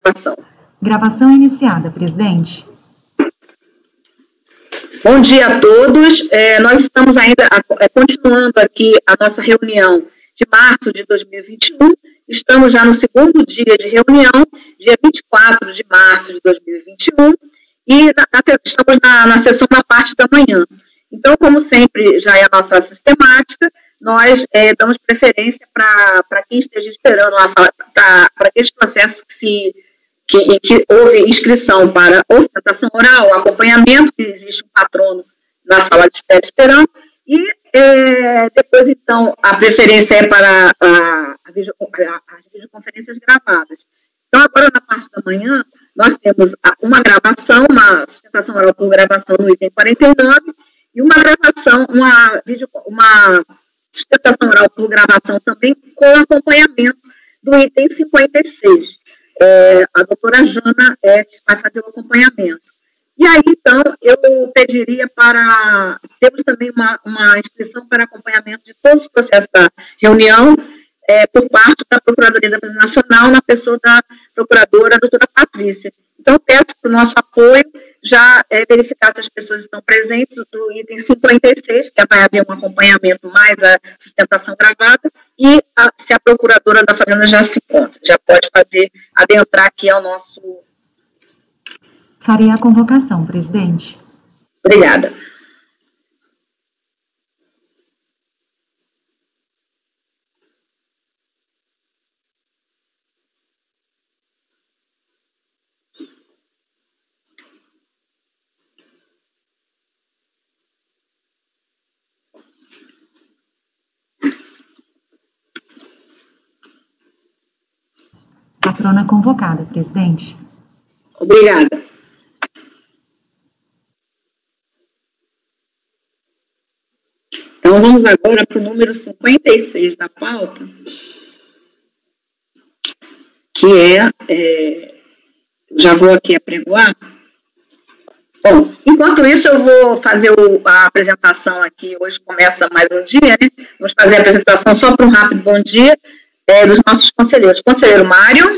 gravação. Gravação iniciada, presidente. Bom dia a todos. Nós estamos ainda continuando aqui a nossa reunião de março de 2021. Estamos já no segundo dia de reunião, dia 24 de março de 2021, e estamos na sessão da parte da manhã. Então, como sempre já é a nossa sistemática, nós damos preferência para quem esteja esperando lá, para aqueles processos que houve inscrição para ostentação oral, acompanhamento, que existe um patrono na sala de espera esperando, e depois, então, a preferência é para as videoconferências gravadas. Então, agora, na parte da manhã, nós temos uma gravação, uma sustentação oral por gravação no item 49, e uma gravação, uma sustentação oral por gravação também com acompanhamento do item 56. A doutora Jana vai fazer o acompanhamento. E aí, então, eu pediria para... Temos também uma inscrição para acompanhamento de todos os processos da reunião por parte da Procuradoria da Defesa Nacional, na pessoa da procuradora, a doutora Patrícia. Então, peço para o nosso apoio já verificar se as pessoas estão presentes do item 56, que vai haver um acompanhamento mais a sustentação gravada, e se a procuradora da Fazenda já se encontra, já pode adentrar aqui ao nosso... Farei a convocação, presidente. Obrigada. Patrona convocada, presidente. Obrigada. Então, vamos agora para o número 56 da pauta, que já vou aqui apregoar. Bom, enquanto isso, eu vou fazer a apresentação aqui. Hoje começa mais um dia, né? Vamos fazer a apresentação só para um rápido bom dia dos nossos conselheiros. Conselheiro Mário.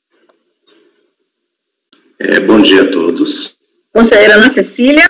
Bom dia a todos. Conselheira Ana Cecília.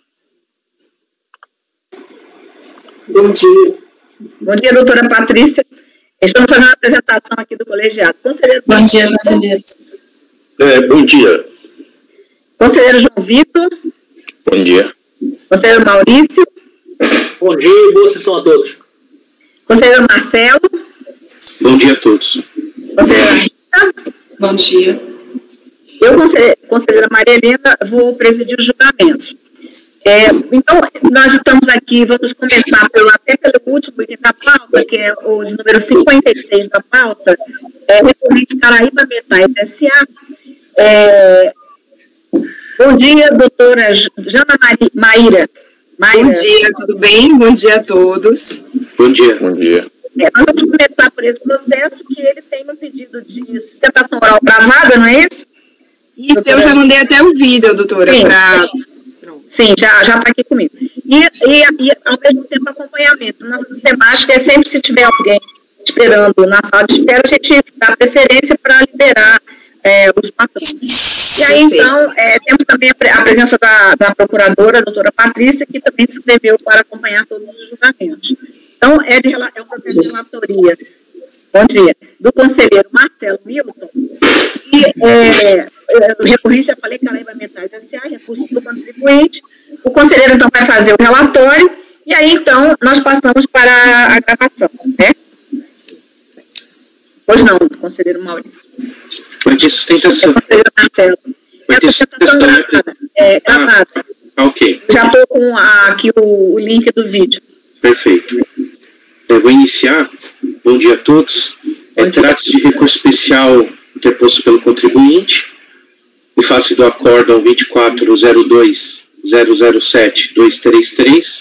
Bom dia. Bom dia, doutora Patrícia. Estamos fazendo a apresentação aqui do colegiado. Conselheiro Bom dia, conselheiros. Bom dia. Conselheiro João Vitor. Bom dia. Conselheiro Maurício. Bom dia e boa sessão a todos. Conselheiro Marcelo. Bom dia a todos. Conselheira Rita. Bom dia. Eu, conselheira Maria Helena, vou presidir os julgamentos. Então, nós estamos aqui, vamos começar até pelo último item da pauta, que é o de número 56 da pauta, recorrente Caraíba Metais S.A. Bom dia, doutora Jana Maíra. Bom dia, tudo bem? Bom dia a todos. Bom dia. Bom dia. Nós vamos começar por esse processo, que ele tem um pedido de sustentação oral gravada, não é isso? Isso, doutora... eu já mandei até o vídeo, doutora, para... Sim, já está aqui comigo. E, ao mesmo tempo, acompanhamento. Nossa sistemática é sempre, se tiver alguém esperando na sala de espera, a gente dá preferência para liberar os patrões. E aí, então, temos também a presença da procuradora, a doutora Patrícia, que também se inscreveu para acompanhar todos os julgamentos. Então, é um processo de relatoria. Bom dia. Do conselheiro Marcelo Milton, e recorrente, já falei, Caraíba Metais S.A., recurso do contribuinte. O conselheiro, então, vai fazer o relatório, e aí, então, nós passamos para a gravação, né? Pois não, conselheiro Maurício. Foi de sustentação. Conselheiro Marcelo. Sustentação gravada. Ok. Já estou com aqui o link do vídeo. Perfeito. Eu vou iniciar. Bom dia a todos. Trata-se de recurso especial interposto pelo contribuinte, em face do acórdão 24.02.007.233,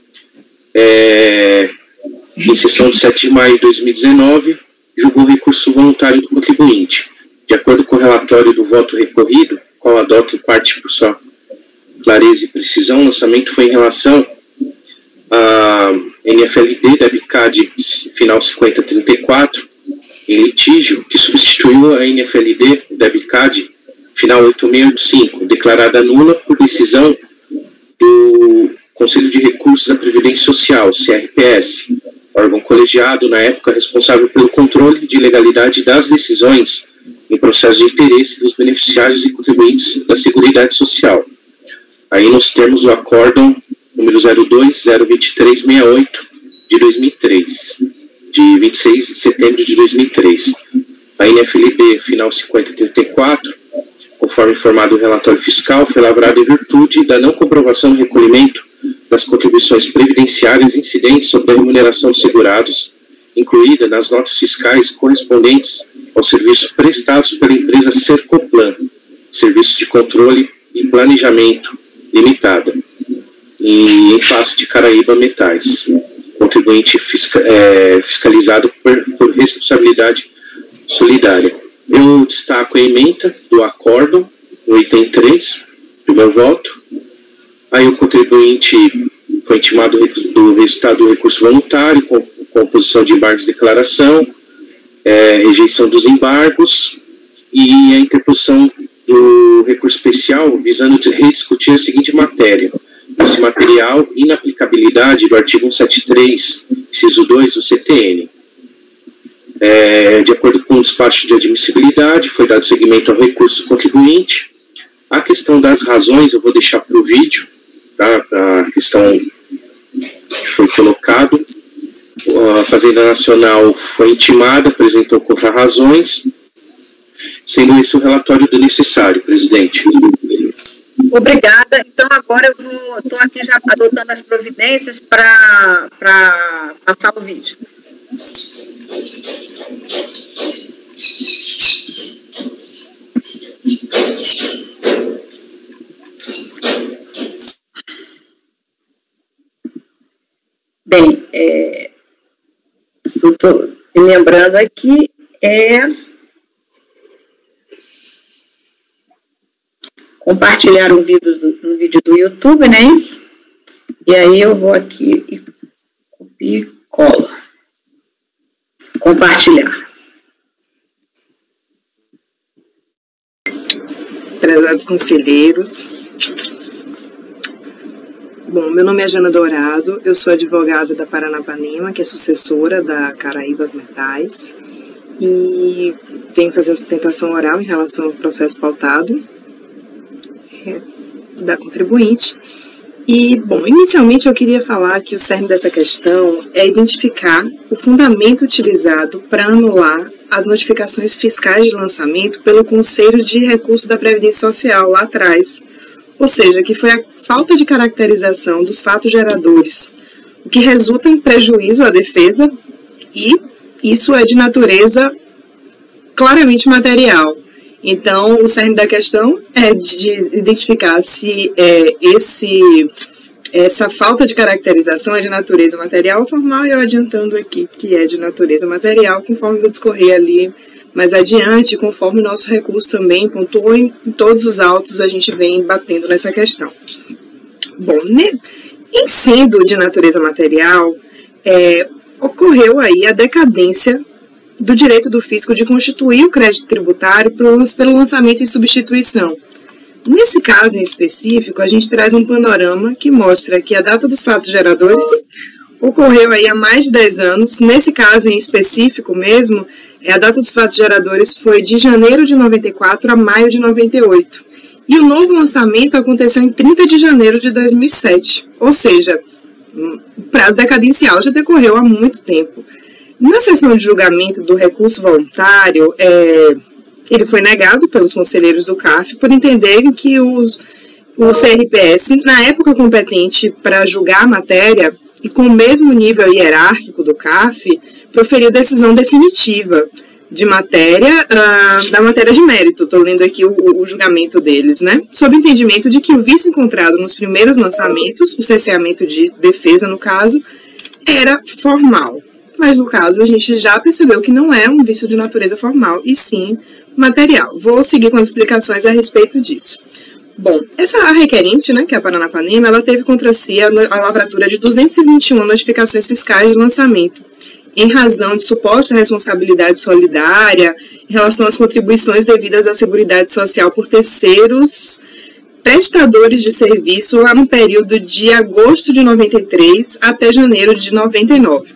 em sessão de 7 de maio de 2019, julgou o recurso voluntário do contribuinte. De acordo com o relatório do voto recorrido, qual adota em parte por sua clareza e precisão, o lançamento foi em relação a NFLD da BICAD final 5034, em litígio que substituiu a NFLD, o DEBCAD, final 8685, declarada nula por decisão do Conselho de Recursos da Previdência Social, CRPS, órgão colegiado, na época, responsável pelo controle de legalidade das decisões em processo de interesse dos beneficiários e contribuintes da Seguridade Social. Aí nós temos o acórdão número 02-02368 de 2003, de 26 de setembro de 2003. A NFLD, final 5034, conforme informado o relatório fiscal, foi lavrada em virtude da não comprovação do recolhimento das contribuições previdenciárias incidentes sobre a remuneração dos segurados, incluída nas notas fiscais correspondentes aos serviços prestados pela empresa Sercoplan, Serviço de Controle e Planejamento Limitada, e em face de Caraíba Metais, contribuinte fiscalizado por responsabilidade solidária. Eu destaco a ementa do acórdão, no item 3, do meu voto. Aí o contribuinte foi intimado do resultado do recurso voluntário, com composição de embargos de declaração, rejeição dos embargos e a interposição do recurso especial visando rediscutir a seguinte matéria. Esse material, inaplicabilidade do artigo 173, inciso 2 do CTN. De acordo com o despacho de admissibilidade, foi dado seguimento ao recurso do contribuinte. A questão das razões eu vou deixar para o vídeo, tá? A questão que foi colocado. A Fazenda Nacional foi intimada, apresentou contra-razões, sendo esse o relatório do necessário, presidente. Obrigada. Então, agora eu estou aqui já adotando as providências para passar o vídeo. Bem, estou me lembrando aqui, compartilhar um vídeo do YouTube, não é isso? E aí eu vou aqui e copio e colo. Compartilhar. Prezados conselheiros. Bom, meu nome é Jana Dourado, eu sou advogada da Paranapanema, que é sucessora da Caraíba Metais, e venho fazer a sustentação oral em relação ao processo pautado da contribuinte. E, bom, inicialmente eu queria falar que o cerne dessa questão é identificar o fundamento utilizado para anular as notificações fiscais de lançamento pelo Conselho de Recursos da Previdência Social lá atrás, ou seja, que foi a falta de caracterização dos fatos geradores, o que resulta em prejuízo à defesa, e isso é de natureza claramente material. Então, o cerne da questão é de identificar se essa falta de caracterização é de natureza material ou formal, e eu adiantando aqui que é de natureza material, conforme eu discorrer ali mais adiante, conforme o nosso recurso também pontuou em todos os autos, a gente vem batendo nessa questão. Bom, em sendo de natureza material, ocorreu aí a decadência do direito do fisco de constituir o crédito tributário pelo lançamento e substituição. Nesse caso em específico, a gente traz um panorama que mostra que a data dos fatos geradores ocorreu aí há mais de 10 anos. Nesse caso em específico mesmo, a data dos fatos geradores foi de janeiro de 94 a maio de 98. E o novo lançamento aconteceu em 30 de janeiro de 2007. Ou seja, o prazo decadencial já decorreu há muito tempo. Na sessão de julgamento do recurso voluntário, ele foi negado pelos conselheiros do CARF por entenderem que o CRPS, na época competente para julgar a matéria, e com o mesmo nível hierárquico do CARF, proferiu decisão definitiva de matéria, da matéria de mérito. Estou lendo aqui o julgamento deles, né? Sob o entendimento de que o vício encontrado nos primeiros lançamentos, o cerceamento de defesa, no caso, era formal. Mas, no caso, a gente já percebeu que não é um vício de natureza formal, e sim material. Vou seguir com as explicações a respeito disso. Bom, a requerente, né, que é a Paranapanema, ela teve contra si a lavratura de 221 notificações fiscais de lançamento. em razão de suposta responsabilidade solidária em relação às contribuições devidas à Seguridade Social por terceiros prestadores de serviço lá no período de agosto de 93 até janeiro de 99.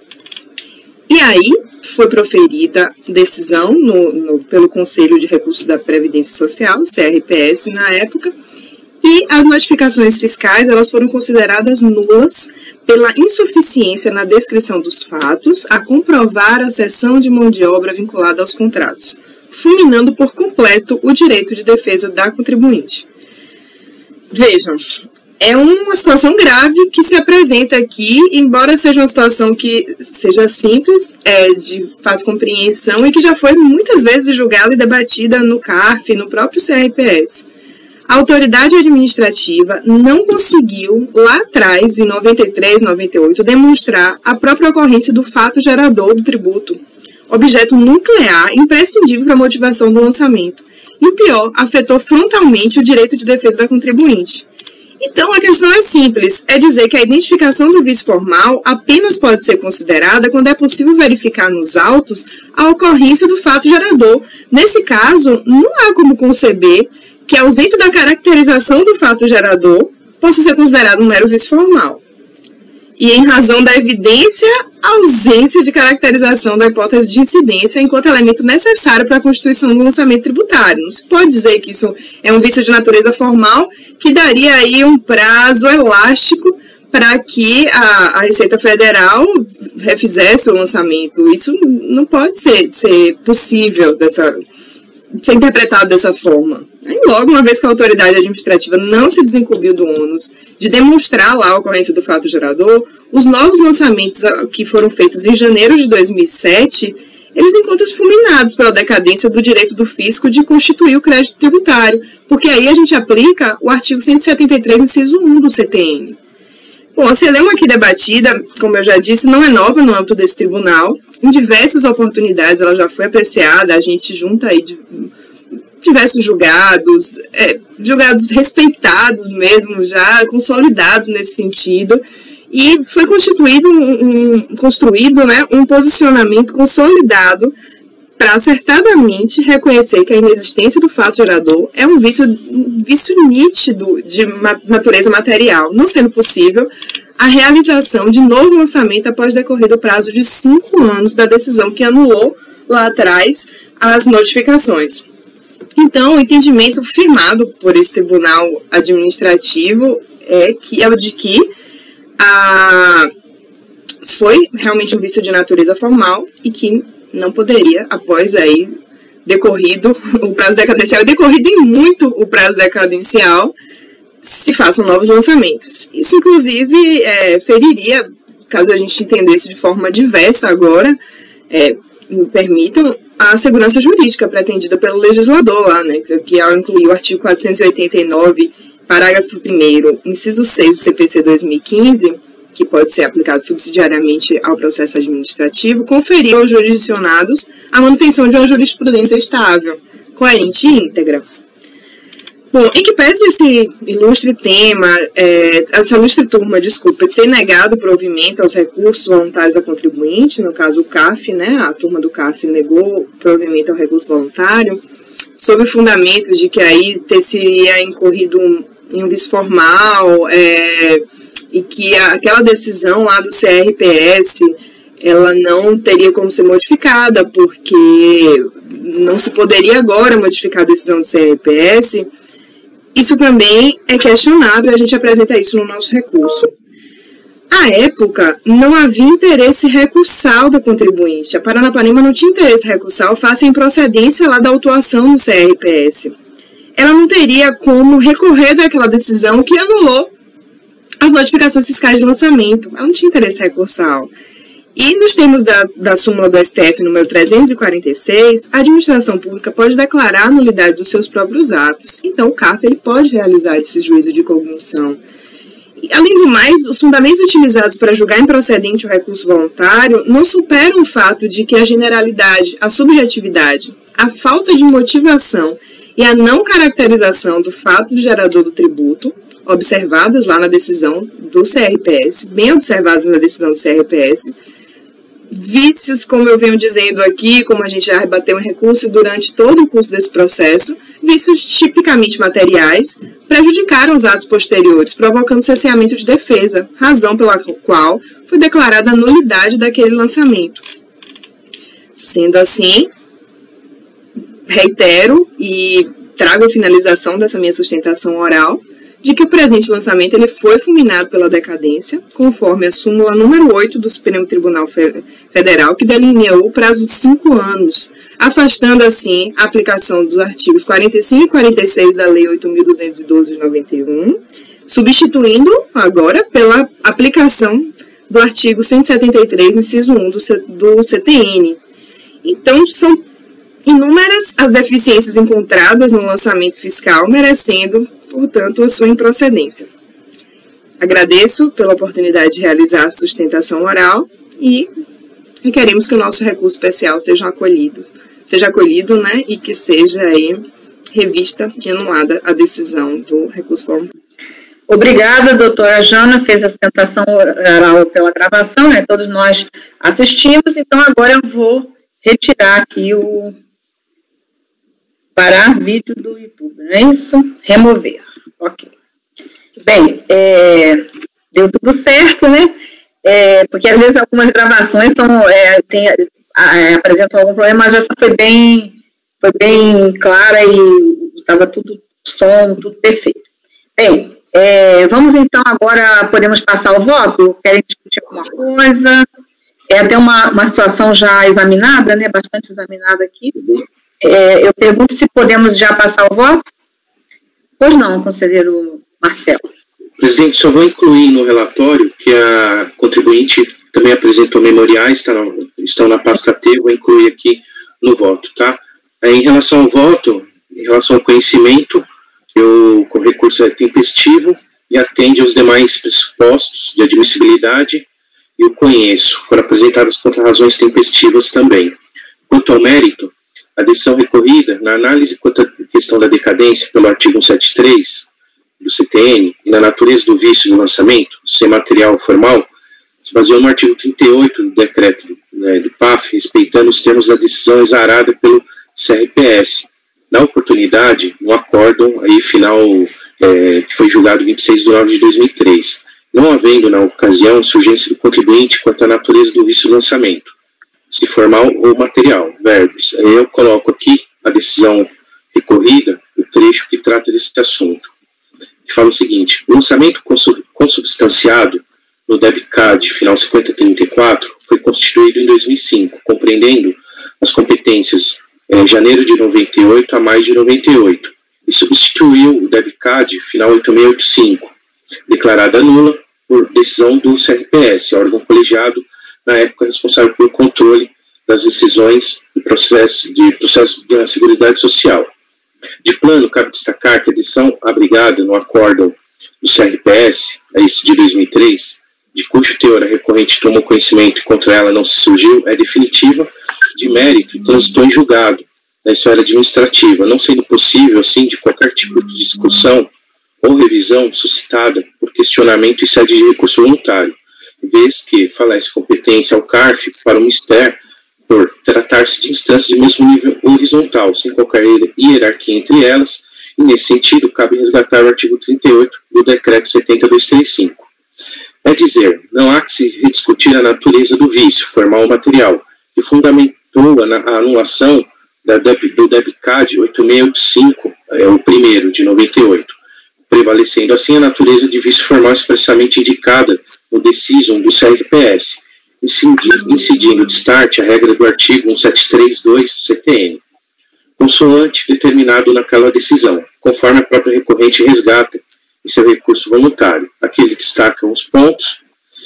E aí foi proferida decisão pelo Conselho de Recursos da Previdência Social, CRPS, na época, e as notificações fiscais elas foram consideradas nulas pela insuficiência na descrição dos fatos a comprovar a cessão de mão de obra vinculada aos contratos, fulminando por completo o direito de defesa da contribuinte. Vejam, é uma situação grave que se apresenta aqui, embora seja uma situação que seja simples, de fácil compreensão e que já foi muitas vezes julgada e debatida no CARF, no próprio CRPS. A autoridade administrativa não conseguiu, lá atrás, em 93, 98, demonstrar a própria ocorrência do fato gerador do tributo, objeto nuclear imprescindível para a motivação do lançamento. E o pior, afetou frontalmente o direito de defesa da contribuinte. Então, a questão é simples, é dizer que a identificação do vício formal apenas pode ser considerada quando é possível verificar nos autos a ocorrência do fato gerador. Nesse caso, não há como conceber que a ausência da caracterização do fato gerador possa ser considerado um mero vício formal. E em razão da evidência, a ausência de caracterização da hipótese de incidência enquanto elemento necessário para a constituição do lançamento tributário. Não se pode dizer que isso é um vício de natureza formal, que daria aí um prazo elástico para que a Receita Federal refizesse o lançamento. Isso não pode ser possível ser interpretado dessa forma. Aí, logo, uma vez que a autoridade administrativa não se desincumbiu do ônus de demonstrar lá a ocorrência do fato gerador, os novos lançamentos que foram feitos em janeiro de 2007, eles encontram-se fulminados pela decadência do direito do fisco de constituir o crédito tributário, porque aí a gente aplica o artigo 173, inciso 1 do CTN. Bom, a celeuma aqui debatida, como eu já disse, não é nova no âmbito desse tribunal. Em diversas oportunidades ela já foi apreciada, a gente junta aí diversos julgados, julgados respeitados mesmo, já consolidados nesse sentido, e foi construído um posicionamento consolidado para acertadamente reconhecer que a inexistência do fato gerador é um vício nítido de natureza material, não sendo possível a realização de novo lançamento após decorrer do prazo de 5 anos da decisão que anulou lá atrás as notificações. Então, o entendimento firmado por esse tribunal administrativo é o de que foi realmente um vício de natureza formal e que não poderia, após aí decorrido o prazo decadencial, e decorrido em muito o prazo decadencial, se façam novos lançamentos. Isso, inclusive, feriria, caso a gente entendesse de forma diversa agora, me permitam, a segurança jurídica pretendida pelo legislador lá, né, que ao incluir o artigo 489, parágrafo 1º, inciso 6 do CPC 2015, que pode ser aplicado subsidiariamente ao processo administrativo, conferir aos jurisdicionados a manutenção de uma jurisprudência estável, coerente e íntegra. Bom, em que pese esse ilustre tema, essa ilustre turma, ter negado o provimento aos recursos voluntários da contribuinte, no caso o CARF, né, a turma do CARF negou o provimento ao recurso voluntário, sob o fundamento de que aí teria incorrido em um vício formal, e que aquela decisão lá do CRPS, ela não teria como ser modificada, porque não se poderia agora modificar a decisão do CRPS. Isso também é questionável, a gente apresenta isso no nosso recurso. À época, não havia interesse recursal da contribuinte. A Paranapanema não tinha interesse recursal face à improcedência lá da autuação no CRPS. Ela não teria como recorrer daquela decisão que anulou as notificações fiscais de lançamento. Ela não tinha interesse recursal. E nos termos da súmula do STF número 346, a administração pública pode declarar a nulidade dos seus próprios atos. Então, o CARF ele pode realizar esse juízo de cognição. E, além do mais, os fundamentos utilizados para julgar improcedente o recurso voluntário não superam o fato de que a generalidade, a subjetividade, a falta de motivação e a não caracterização do fato gerador do tributo, observadas lá na decisão do CRPS, bem observadas na decisão do CRPS, vícios, como eu venho dizendo aqui, como a gente já rebateu em recurso durante todo o curso desse processo, vícios tipicamente materiais, prejudicaram os atos posteriores, provocando cesseamento de defesa, razão pela qual foi declarada a nulidade daquele lançamento. Sendo assim, reitero e trago a finalização dessa minha sustentação oral, de que o presente lançamento ele foi fulminado pela decadência, conforme a súmula número 8 do Supremo Tribunal Federal, que delineou o prazo de 5 anos, afastando assim a aplicação dos artigos 45 e 46 da Lei 8.212 de 91, substituindo agora pela aplicação do artigo 173, inciso 1 do CTN. Então, são inúmeras as deficiências encontradas no lançamento fiscal, merecendo, portanto, a sua improcedência. Agradeço pela oportunidade de realizar a sustentação oral e requerimos que o nosso recurso especial seja acolhido, né, e que seja aí revista e anulada a decisão do recurso voluntário. Obrigada, doutora Jana, fez a sustentação oral pela gravação, né, todos nós assistimos, então agora eu vou retirar aqui o parar vídeo do YouTube, não é isso? Remover. Ok. Bem, deu tudo certo, né? Porque às vezes algumas gravações apresentam algum problema, mas essa foi bem clara e estava tudo som, tudo perfeito. Bem, vamos então agora, podemos passar ao voto? Querem discutir alguma coisa? É até uma situação já examinada, né? Bastante examinada aqui. Eu pergunto se podemos já passar o voto? Pois não, conselheiro Marcelo. Presidente, só vou incluir no relatório que a contribuinte também apresentou memoriais, estão na pasta T, vou incluir aqui no voto, tá? Em relação ao voto, em relação ao conhecimento, o recurso é tempestivo e atende aos demais pressupostos de admissibilidade e o conheço. Foram apresentadas contra-razões tempestivas também. Quanto ao mérito, a decisão recorrida, na análise quanto à questão da decadência pelo artigo 173 do CTN e na natureza do vício do lançamento, ser material ou formal, se baseou no artigo 38 do decreto do PAF, respeitando os termos da decisão exarada pelo CRPS. Na oportunidade, um acórdão aí final que foi julgado 26 de nove de 2003, não havendo na ocasião surgência do contribuinte quanto à natureza do vício do lançamento, se formal ou material, verbos. Eu coloco aqui a decisão recorrida, o trecho que trata desse assunto, que fala o seguinte: o lançamento consubstanciado no DEBCAD final 5034 foi constituído em 2005, compreendendo as competências janeiro de 98 a maio de 98, e substituiu o DEBCAD final 8685, declarada nula por decisão do CRPS, órgão colegiado na época responsável pelo controle das decisões do processo da Seguridade Social. De plano, cabe destacar que a decisão abrigada no acórdão do CRPS, esse de 2003, de cujo teor a recorrente tomou conhecimento e contra ela não se surgiu, é definitiva, de mérito e transitou em julgado na esfera administrativa, não sendo possível, assim, de qualquer tipo de discussão ou revisão suscitada por questionamento em sede de recurso voluntário, vez que falece competência ao CARF para o Ministério por tratar-se de instâncias de mesmo nível horizontal, sem qualquer hierarquia entre elas, e nesse sentido cabe resgatar o artigo 38 do Decreto 70.235. É dizer, não há que se rediscutir a natureza do vício, formal ou material, que fundamentou a anulação do DEBCAD 8685, o primeiro, de 98, prevalecendo assim a natureza de vício formal expressamente indicada no decisum do CRPS, incidindo de start a regra do artigo 1732 do CTN, consoante determinado naquela decisão, conforme a própria recorrente resgata em seu recurso voluntário. Aqui ele destaca uns pontos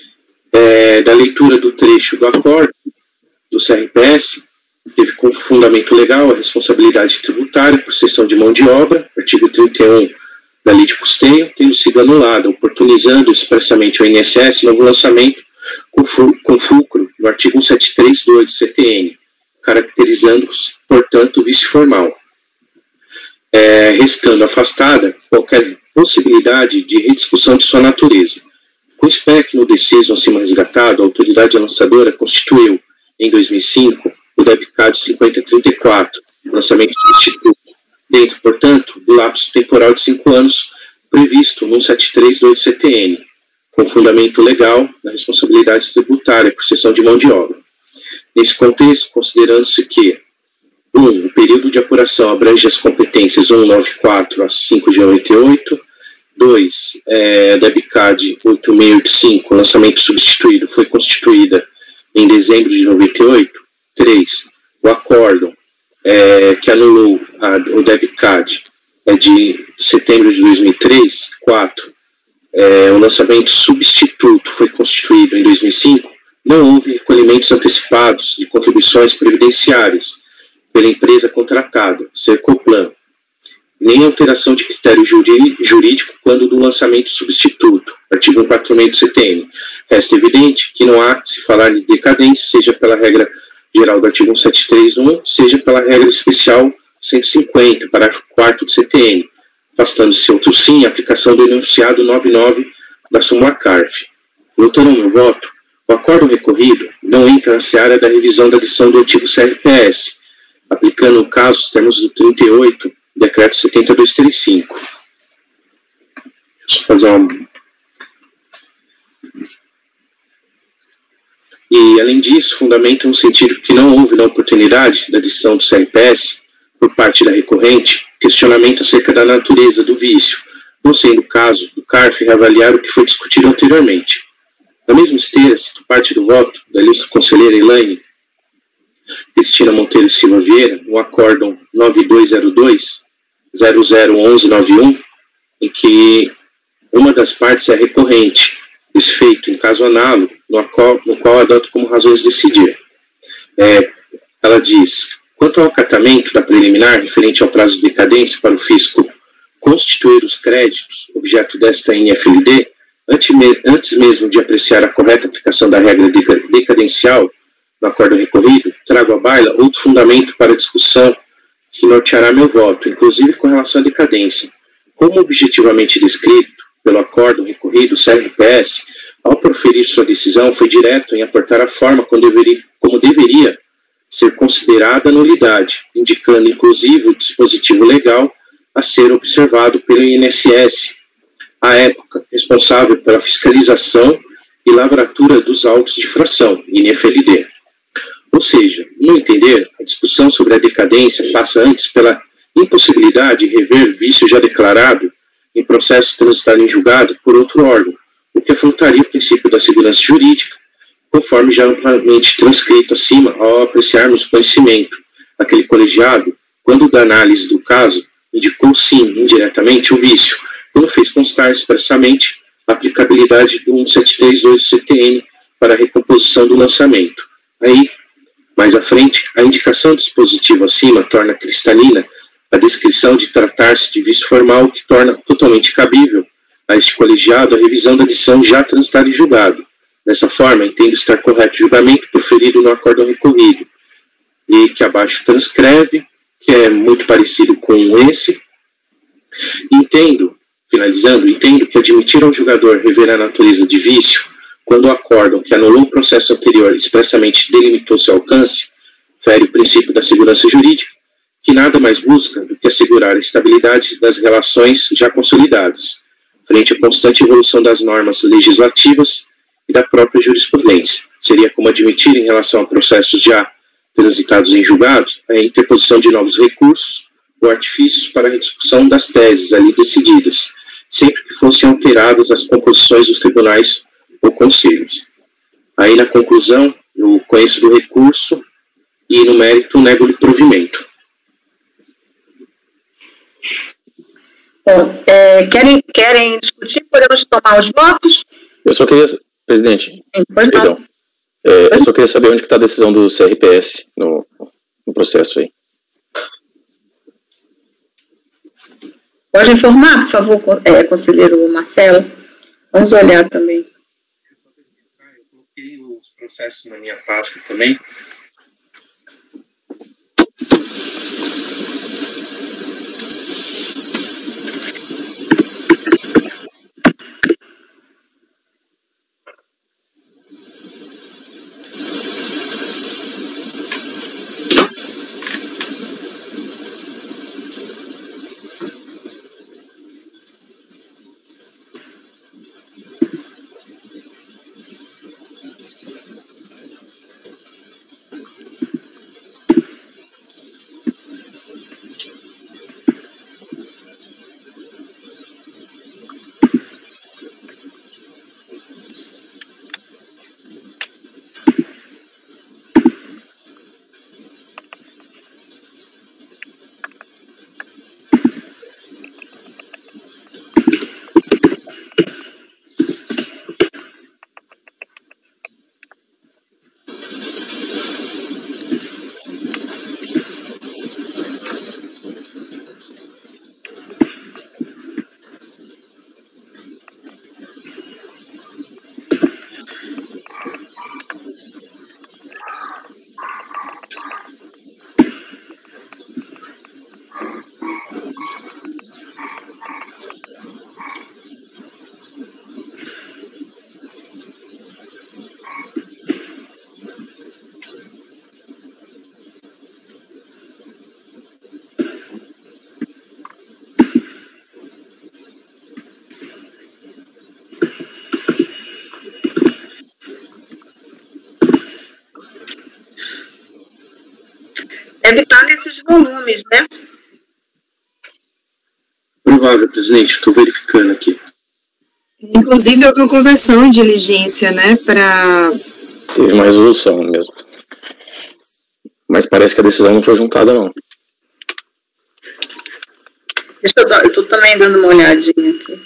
da leitura do trecho do acordo do CRPS, teve como fundamento legal a responsabilidade tributária por cessão de mão de obra, artigo 31 da Lei de Custeio, tendo sido anulada, oportunizando expressamente ao INSS novo lançamento com fulcro no artigo 1732 do CTN, caracterizando-se, portanto, vício formal, restando afastada qualquer possibilidade de rediscussão de sua natureza. Com o SPEC no deciso acima resgatado, a autoridade lançadora constituiu, em 2005, o DEBCAD 5034, lançamento substituto, dentro, portanto, do lapso temporal de 5 anos previsto no 173 do CTN, com fundamento legal na responsabilidade tributária por cessão de mão de obra. Nesse contexto, considerando-se que 1. O período de apuração abrange as competências 194 a 5 de 88. 2. DEBCAD 8685, lançamento substituído, foi constituída em dezembro de 98. 3. O acórdão que anulou o DEBCAD é de setembro de 2003. 4. O lançamento substituto foi constituído em 2005. Não houve recolhimentos antecipados de contribuições previdenciárias pela empresa contratada, Sercoplan, nem alteração de critério jurídico quando do lançamento substituto, artigo 146 do CTN. Resta evidente que não há se falar de decadência, seja pela regra geral do artigo 1731, seja pela regra especial 150, parágrafo 4º do CTN, afastando-se outro sim a aplicação do enunciado 99 da súmula CARF. Voltando ao meu voto, o acordo recorrido não entra na seara da revisão da adição do antigo CRPS, aplicando no caso os termos do 38, decreto 7235. Deixa eu fazer uma... E, além disso, fundamenta no sentido que não houve na oportunidade da adição do CRPS, por parte da recorrente, questionamento acerca da natureza do vício, não sendo o caso do CARF reavaliar o que foi discutido anteriormente. Na mesma esteira, cito parte do voto da ilustre conselheira Elaine Cristina Monteiro Silva Vieira, no acórdão 9202-001191, em que uma das partes é recorrente, esse feito em caso análogo, no qual adota como razões decidir. Ela diz: quanto ao acatamento da preliminar referente ao prazo de decadência para o fisco constituir os créditos, objeto desta NFLD, antes mesmo de apreciar a correta aplicação da regra decadencial no acordo recorrido, trago à baila outro fundamento para a discussão que norteará meu voto, inclusive com relação à decadência. Como objetivamente descrito pelo acordo recorrido, o CRPS, ao proferir sua decisão, foi direto em aportar a forma como deveria ser considerada a nulidade, indicando inclusive o dispositivo legal a ser observado pelo INSS, à época responsável pela fiscalização e lavratura dos autos de infração, INFLD. Ou seja, no entender, a discussão sobre a decadência passa antes pela impossibilidade de rever vício já declarado em processo transitado em julgado por outro órgão, o que afrontaria o princípio da segurança jurídica, conforme já amplamente transcrito acima ao apreciarmos o conhecimento. Aquele colegiado, quando da análise do caso, indicou sim, indiretamente, o vício, quando fez constar expressamente a aplicabilidade do 1732 do CTN para a recomposição do lançamento. Aí, mais à frente, a indicação do dispositivo acima torna cristalina a descrição de tratar-se de vício formal, que torna totalmente cabível a este colegiado a revisão da adição já transitada em julgado. Dessa forma, entendo estar correto o julgamento proferido no acórdão recorrido, e que abaixo transcreve, que é muito parecido com esse. Finalizando, entendo que admitir ao julgador rever a natureza de vício, quando o acórdão que anulou o processo anterior expressamente delimitou seu alcance, fere o princípio da segurança jurídica, que nada mais busca do que assegurar a estabilidade das relações já consolidadas, frente à constante evolução das normas legislativas e da própria jurisprudência. Seria como admitir, em relação a processos já transitados em julgado, a interposição de novos recursos ou artifícios para a rediscussão das teses ali decididas, sempre que fossem alteradas as composições dos tribunais ou conselhos. Aí, na conclusão, eu conheço do recurso e, no mérito, nego-lhe provimento. Bom, querem discutir? Podemos tomar os votos? Eu só queria, presidente, perdão, eu só queria saber onde está a decisão do CRPS no processo aí. Pode informar, por favor, conselheiro Marcelo? Vamos olhar também. Eu coloquei os processos na minha pasta também. deve estar nesses volumes, né? Provável, presidente, estou verificando aqui. Inclusive, houve uma conversão em diligência, né, para... Teve uma resolução mesmo. Mas parece que a decisão não foi juntada, não. Eu estou também dando uma olhadinha aqui.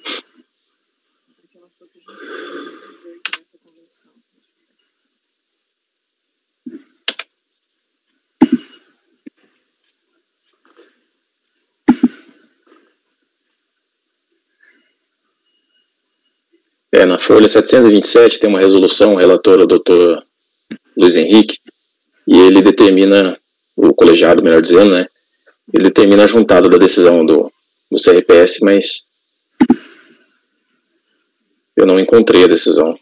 Na folha 727 tem uma resolução, o relator é o doutor Luiz Henrique, e ele determina, o colegiado, melhor dizendo, né, ele determina a juntada da decisão do CRPS, mas eu não encontrei a decisão.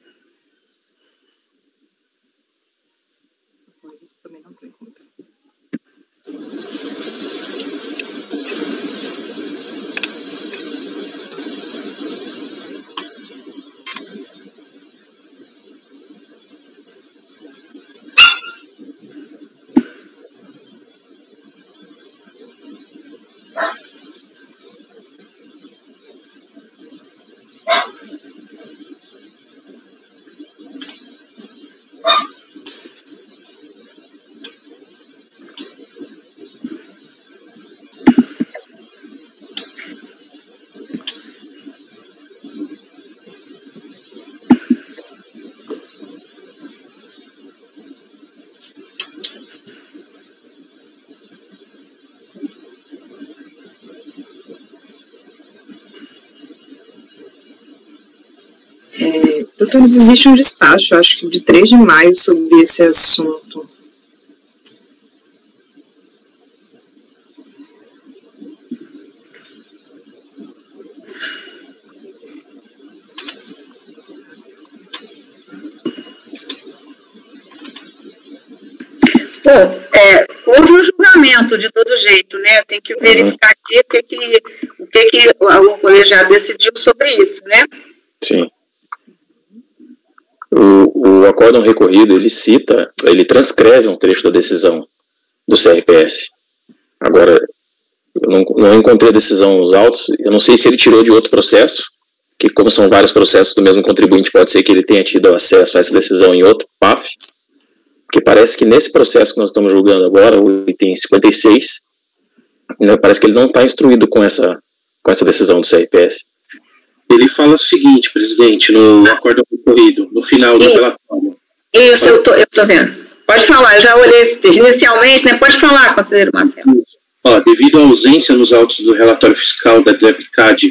Doutores, existe um despacho, acho que de 3 de maio, sobre esse assunto. Houve um julgamento de todo jeito, né? Tem que verificar aqui o que o colegiado decidiu sobre isso, né? Sim. O acórdão recorrido, ele transcreve um trecho da decisão do CRPS. Agora, eu não encontrei a decisão nos autos, eu não sei se ele tirou de outro processo, que como são vários processos do mesmo contribuinte, pode ser que ele tenha tido acesso a essa decisão em outro PAF, porque parece que nesse processo que nós estamos julgando agora, o item 56, né, parece que ele não está instruído com essa decisão do CRPS. Ele fala o seguinte, presidente, no acórdão recorrido, no final do relatório. Isso, eu tô vendo. Pode falar, eu já olhei esse texto. Inicialmente, né? Pode falar, conselheiro Marcelo. Devido à ausência nos autos do relatório fiscal da DEBCAD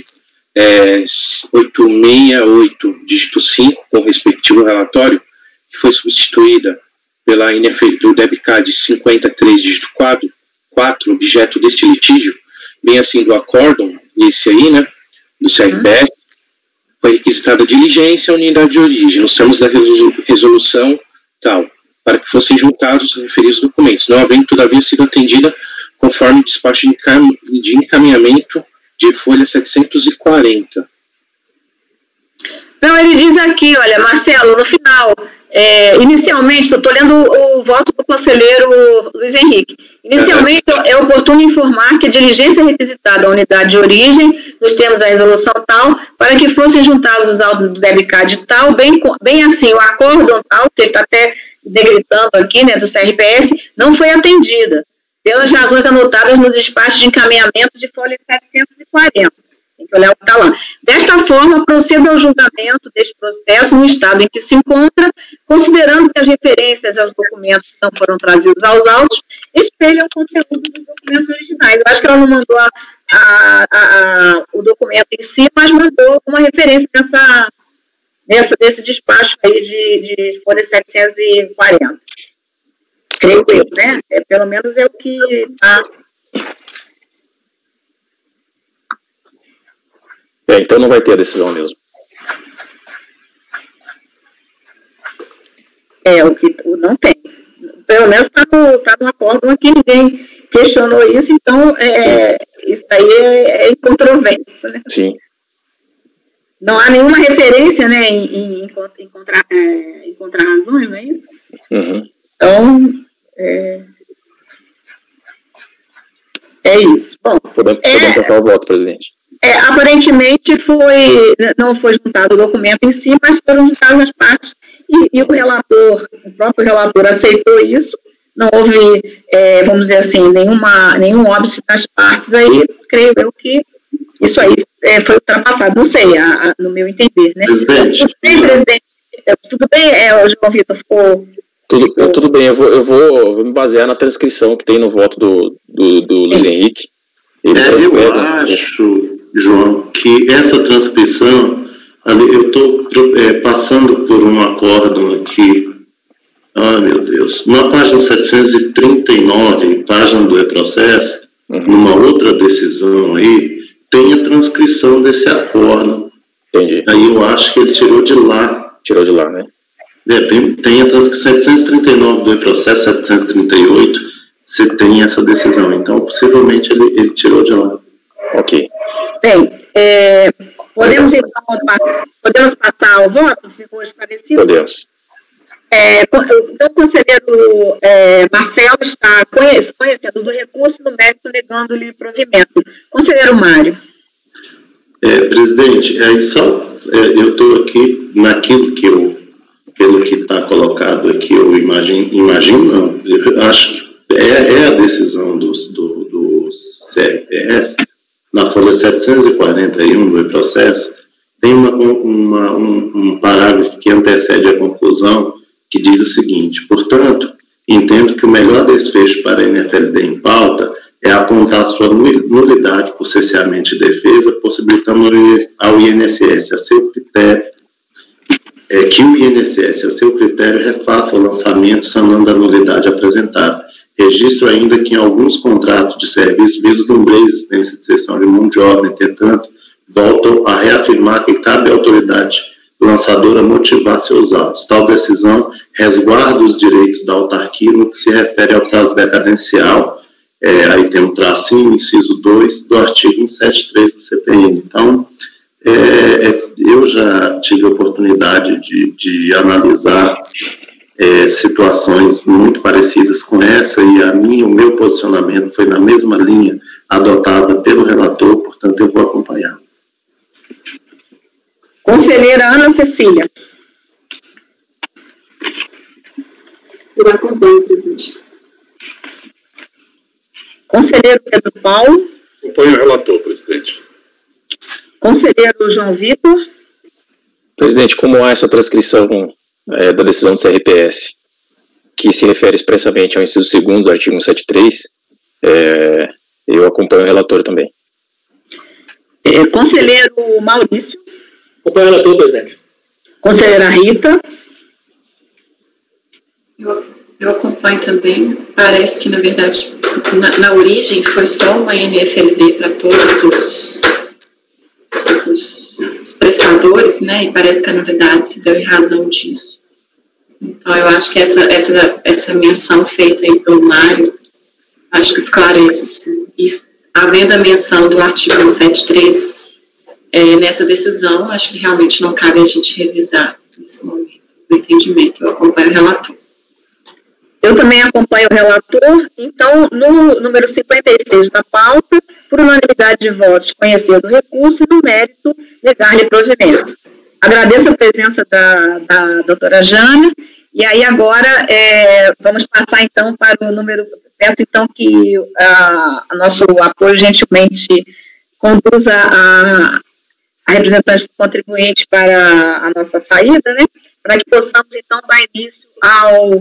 868, dígito 5, com o respectivo relatório, que foi substituída pela do DEBCAD 53, dígito 4, objeto deste litígio, bem assim do acórdão, esse aí, né, do CRPS, foi requisitada a diligência à unidade de origem, nos termos da resolução tal, para que fossem juntados os referidos documentos, não havendo todavia sido atendida conforme o despacho de encaminhamento de folha 740. Não, ele diz aqui, olha, Marcelo, no final, inicialmente, estou lendo o voto do conselheiro Luiz Henrique. Inicialmente, é oportuno informar que a diligência requisitada à unidade de origem, nos termos da resolução tal, para que fossem juntados os autos do DEBCAD tal, bem assim, o acórdão tal, que ele está até negritando aqui, né, do CRPS, não foi atendida, pelas razões anotadas no despacho de encaminhamento de folha 740. Tem que olhar o que está lá. Desta forma, proceda ao julgamento deste processo no estado em que se encontra, considerando que as referências aos documentos que não foram trazidos aos autos espelham o conteúdo dos documentos originais. Eu acho que ela não mandou o documento em si, mas mandou uma referência desse despacho aí de folha 740. Creio eu, né? Pelo menos é o que está... Então não vai ter a decisão mesmo. Não tem. Pelo menos está no acórdão aqui, ninguém questionou isso, então isso aí é incontrovérsia, né? Sim. Não há nenhuma referência, né, em encontrar razões, não é isso? Uhum. Então, É isso. Bom, Podemos passar o voto, presidente. Aparentemente não foi juntado o documento em si, mas foram juntadas as partes e o próprio relator aceitou isso. Não houve, vamos dizer assim, nenhum óbice das partes aí. Creio eu que isso aí foi ultrapassado. Não sei, no meu entender, né? Presidente. Tudo bem, presidente? Tudo bem, João Vitor? Tudo bem, eu vou me basear na transcrição que tem no voto do Luiz Henrique. Eu acho, João, que essa transcrição, eu estou passando por um acórdão aqui, meu Deus, na página 739, página do e-processo, numa outra decisão aí, tem a transcrição desse acórdão. Entendi. Aí eu acho que ele tirou de lá. Tirou de lá, né? Tem a transcrição 739 do e-processo, 738, você tem essa decisão. Então, possivelmente, ele tirou de lá. Ok. Bem, podemos passar ao voto? Ficou esclarecido? Podemos. Então, o conselheiro Marcelo está conhecendo do recurso no mérito, negando-lhe provimento. Conselheiro Mário. Presidente, eu estou aqui naquilo que pelo que está colocado aqui, eu imagino não, eu acho que é a decisão do CRPS, na folha 741 do processo, tem um parágrafo que antecede a conclusão, que diz o seguinte: portanto, entendo que o melhor desfecho para a NFLD em pauta é apontar sua nulidade por cesseamento de defesa, possibilitando ao INSS a seu critério, que o INSS, a seu critério, refaça o lançamento sanando a nulidade apresentada. Registro ainda que em alguns contratos de serviço vislumbrei a existência de cessão de mão de obra, entretanto, voltam a reafirmar que cabe à autoridade lançadora motivar seus atos. Tal decisão resguarda os direitos da autarquia no que se refere ao prazo decadencial, aí tem um tracinho, inciso 2, do artigo 173 do CPN. Então, eu já tive a oportunidade de analisar situações muito parecidas com essa, e o meu posicionamento foi na mesma linha adotada pelo relator, portanto eu vou acompanhar. Conselheira Ana Cecília. Eu acompanho, presidente. Conselheiro Pedro Paulo. Acompanho o relator, presidente. Conselheiro João Vitor. Presidente, como há essa transcrição da decisão do CRPS, que se refere expressamente ao inciso 2º do artigo 173, eu acompanho o relator também. Conselheiro Maurício. Acompanho o relator, presidente. Conselheira Rita. Eu acompanho também. Parece que, na verdade, na origem foi só uma NFLD para todos os prestadores, né? E parece que a novidade se deu em razão disso. Então, eu acho que essa menção feita aí pelo Mário, acho que esclarece, sim. E havendo a menção do artigo 173 nessa decisão, acho que realmente não cabe a gente revisar nesse momento do entendimento. Eu acompanho o relator. Eu também acompanho o relator. Então, no número 56 da pauta, por unanimidade de votos, conhecer do recurso e, no mérito, negar-lhe provimento. Agradeço a presença da doutora Jana. E aí, agora, vamos passar, então, para o número... Peço, então, que nosso apoio gentilmente conduza a representante do contribuinte para a nossa saída, né? Para que possamos, então, dar início ao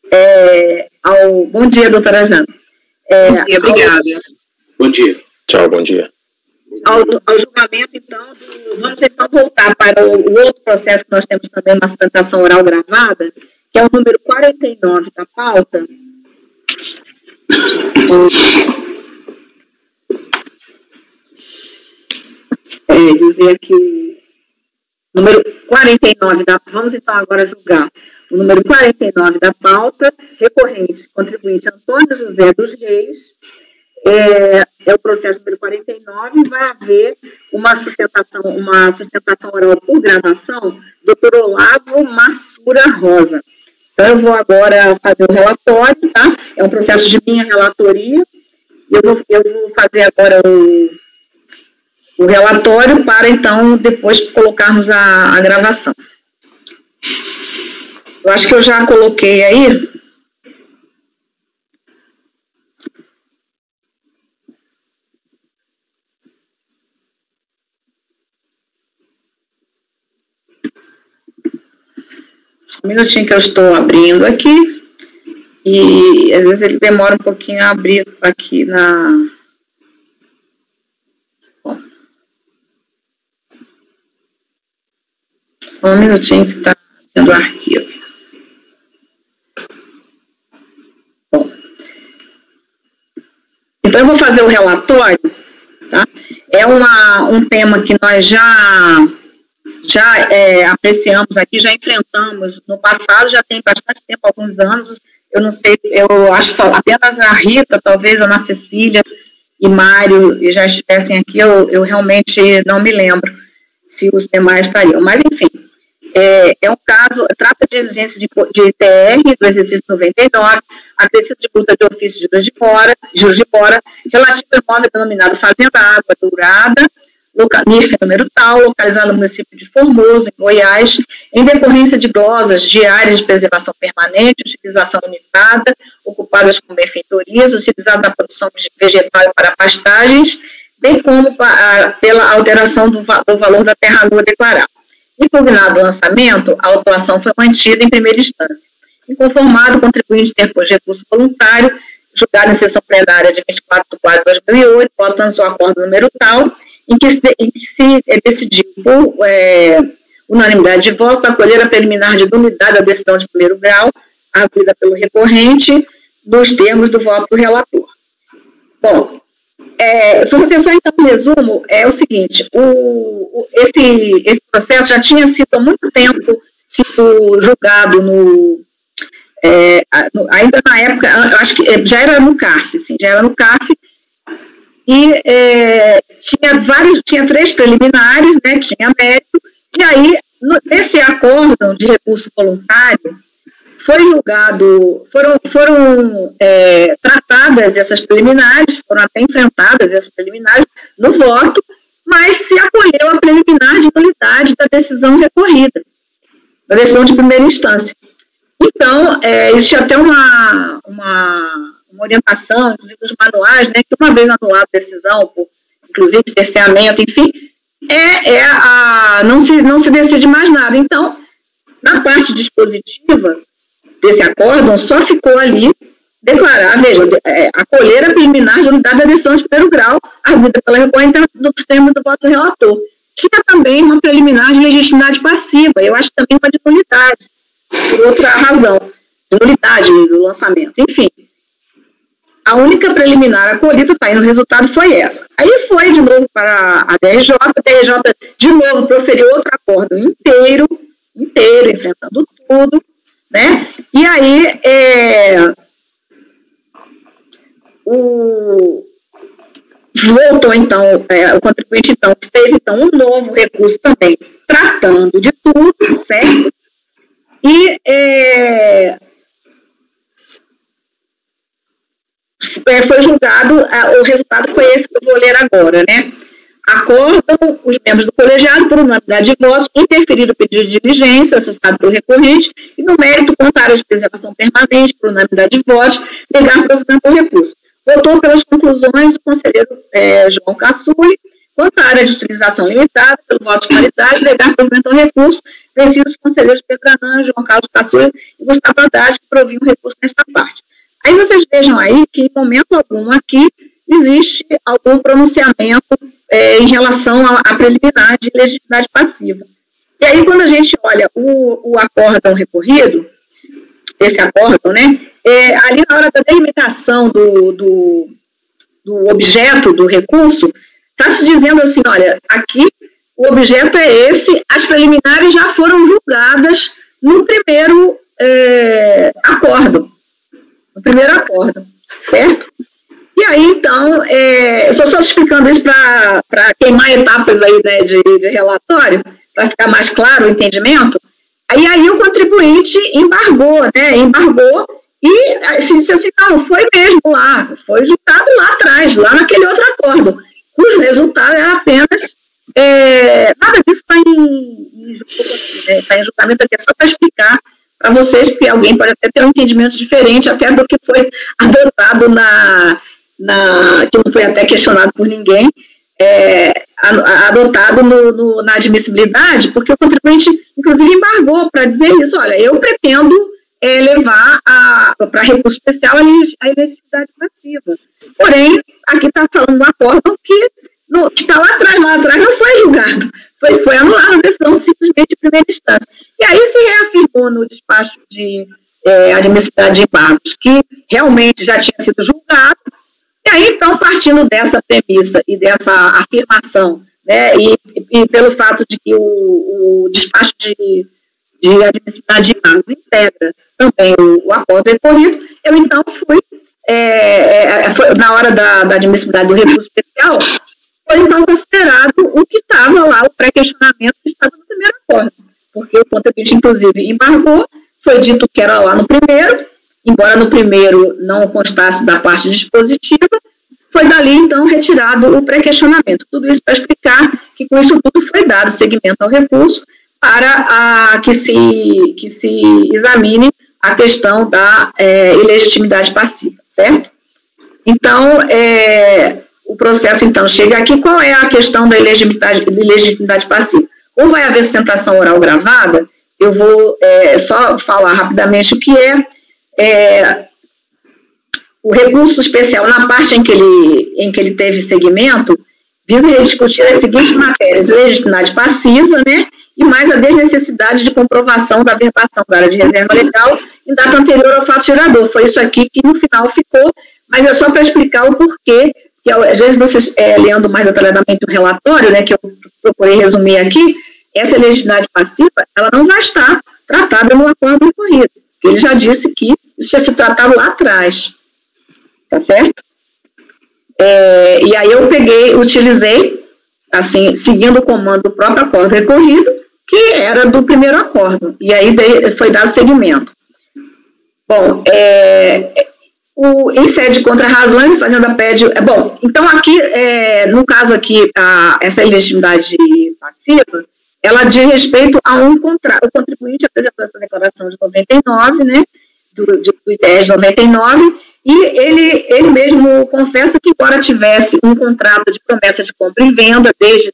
bom dia, doutora Jana. Bom dia, obrigada. Bom dia. Tchau, bom dia. Ao julgamento, então, vamos então voltar para o outro processo que nós temos também, uma sustentação oral gravada, que é o número 49 da pauta. Dizer que número 49 vamos então agora julgar o número 49 da pauta, recorrente, contribuinte Antônio José dos Reis, é o processo número 49, vai haver uma sustentação oral por gravação, doutor Olavo Massura Rosa. Então, eu vou agora fazer o relatório, tá? É um processo de minha relatoria, Eu vou fazer agora o relatório para, então, depois colocarmos a gravação. Eu acho que eu já coloquei aí. Um minutinho que eu estou abrindo aqui. E às vezes ele demora um pouquinho a abrir aqui na... Bom. Só um minutinho que está tendo arquivo. Bom. Então eu vou fazer o relatório, tá? É um tema que nós já apreciamos aqui, já enfrentamos no passado, já tem bastante tempo, alguns anos. Eu não sei, eu acho só apenas a Rita, talvez a Ana Cecília e Mário já estivessem aqui, eu realmente não me lembro se os demais estariam. Mas, enfim, é um caso, trata de exigência de ITR do exercício 99, acrescido de multa de ofício de juros de fora, relativo ao imóvel denominado Fazenda Água Dourada, NIF número tal, localizado no município de Formoso, em Goiás, em decorrência de glosas de áreas de preservação permanente, utilização limitada, ocupadas com benfeitorias, utilizada na produção vegetal para pastagens, bem como pela alteração do valor da terra nua declarada. Impugnado o lançamento, a autuação foi mantida em primeira instância. Inconformado, o contribuinte interpôs recurso voluntário, julgado em sessão plenária de 24 de 4 de 2008, votando o acordo número tal, em que se decidiu, por unanimidade de votos, acolher a preliminar de nulidade da decisão de primeiro grau, arguida pelo recorrente, nos termos do voto do relator. Bom, fazer só então um resumo, é o seguinte, esse processo já tinha sido há muito tempo julgado ainda na época, eu acho que já era no CARF, sim, já era no CARF, e tinha 3 preliminares, né, tinha mérito, e aí, nesse acórdão de recurso voluntário, foi julgado, foram tratadas essas preliminares, foram até enfrentadas essas preliminares no voto, mas se acolheu a preliminar de nulidade da decisão recorrida, da decisão de primeira instância. Então, existe até uma orientação, inclusive dos manuais, né, que uma vez anulada a decisão, por, inclusive cerceamento, enfim, não se decide mais nada. Então, na parte dispositiva desse acórdão, só ficou ali declarar, veja, acolher a preliminar de unidade da decisão de primeiro grau, arguida pela recorrente do termo do voto do relator. Tinha também uma preliminar de legitimidade passiva, eu acho também uma de nulidade, por outra razão, de nulidade do lançamento, enfim. A única preliminar acolhida, tá aí, no resultado foi essa. Aí foi de novo para a DRJ de novo proferiu outro acórdão inteiro, enfrentando tudo, né? E aí, voltou, então, o contribuinte, então, fez, então, um novo recurso também, tratando de tudo, certo? E foi julgado, o resultado foi esse que eu vou ler agora, né? Acordam os membros do colegiado, por unanimidade de votos, interferir o pedido de diligência assustado pelo recorrente e, no mérito, quanto à área de preservação permanente, por unanimidade de votos, negar provimento ao recurso. Votou pelas conclusões o conselheiro João Cassuli, quanto à área de utilização limitada, pelo voto de qualidade, negar provimento ao recurso, vencidos os conselheiros Pedranã, João Carlos Cassuli e Gustavo Haddad, que proviam recurso nesta parte. Aí vocês vejam aí que, em momento algum, aqui existe algum pronunciamento em relação à preliminar de legitimidade passiva. E aí, quando a gente olha o acórdão recorrido, esse acórdão, né, ali na hora da delimitação do objeto do recurso, está se dizendo assim, olha, aqui o objeto é esse, as preliminares já foram julgadas no primeiro acórdão. No primeiro acórdão, certo? E aí, então, eu só explicando isso para queimar etapas aí, né, de relatório, para ficar mais claro o entendimento. Aí o contribuinte embargou, E se disse assim, não, foi mesmo lá, foi julgado lá atrás, lá naquele outro acordo, cujo resultado era apenas, nada disso está em julgamento aqui, é só para explicar para vocês, porque alguém pode até ter um entendimento diferente até do que foi adotado que não foi até questionado por ninguém, adotado na admissibilidade, porque o contribuinte, inclusive, embargou para dizer isso, olha, eu pretendo levar para recurso especial a elegibilidade passiva. Porém, aqui está falando um acordo que está lá atrás não foi julgado, foi anulado a decisão simplesmente de primeira instância. E aí se reafirmou no despacho de admissibilidade de embargos que realmente já tinha sido julgado. E aí, então, partindo dessa premissa e dessa afirmação, né, e pelo fato de que o despacho de admissibilidade de embargos integra também o acordo recorrido, eu, então, foi na hora da admissibilidade do recurso especial, foi, então, considerado o que estava lá, o pré-questionamento que estava no primeiro acordo, porque o contribuinte, inclusive, embargou, foi dito que era lá no primeiro, embora no primeiro não constasse da parte dispositiva, foi dali, então, retirado o pré-questionamento. Tudo isso para explicar que, com isso tudo, foi dado seguimento ao recurso para que se examine a questão da ilegitimidade passiva, certo? Então, o processo, então, chega aqui. Qual é a questão da ilegitimidade passiva? Ou vai haver sustentação oral gravada, eu vou só falar rapidamente o que o recurso especial, na parte em que ele teve segmento, visa rediscutir as seguintes matérias: legitimidade passiva, né, e mais a desnecessidade de comprovação da verbação da área de reserva legal em data anterior ao fato gerador. Foi isso aqui que no final ficou, mas é só para explicar o porquê, que às vezes vocês, lendo mais detalhadamente o relatório, né, que eu procurei resumir aqui, essa legitimidade passiva, ela não vai estar tratada no acordo recorrido. Ele já disse que isso tinha se tratado lá atrás, tá certo? E aí eu utilizei, assim, seguindo o comando do próprio acordo recorrido, que era do primeiro acordo, e aí foi dado seguimento. Bom, em sede de contra-razões, a Fazenda pede... Bom, então aqui, no caso aqui, essa ilegitimidade passiva, ela diz respeito a um contrato. O contribuinte apresentou essa declaração de 99, né, do ITS de 99, e ele mesmo confessa que, embora tivesse um contrato de promessa de compra e venda desde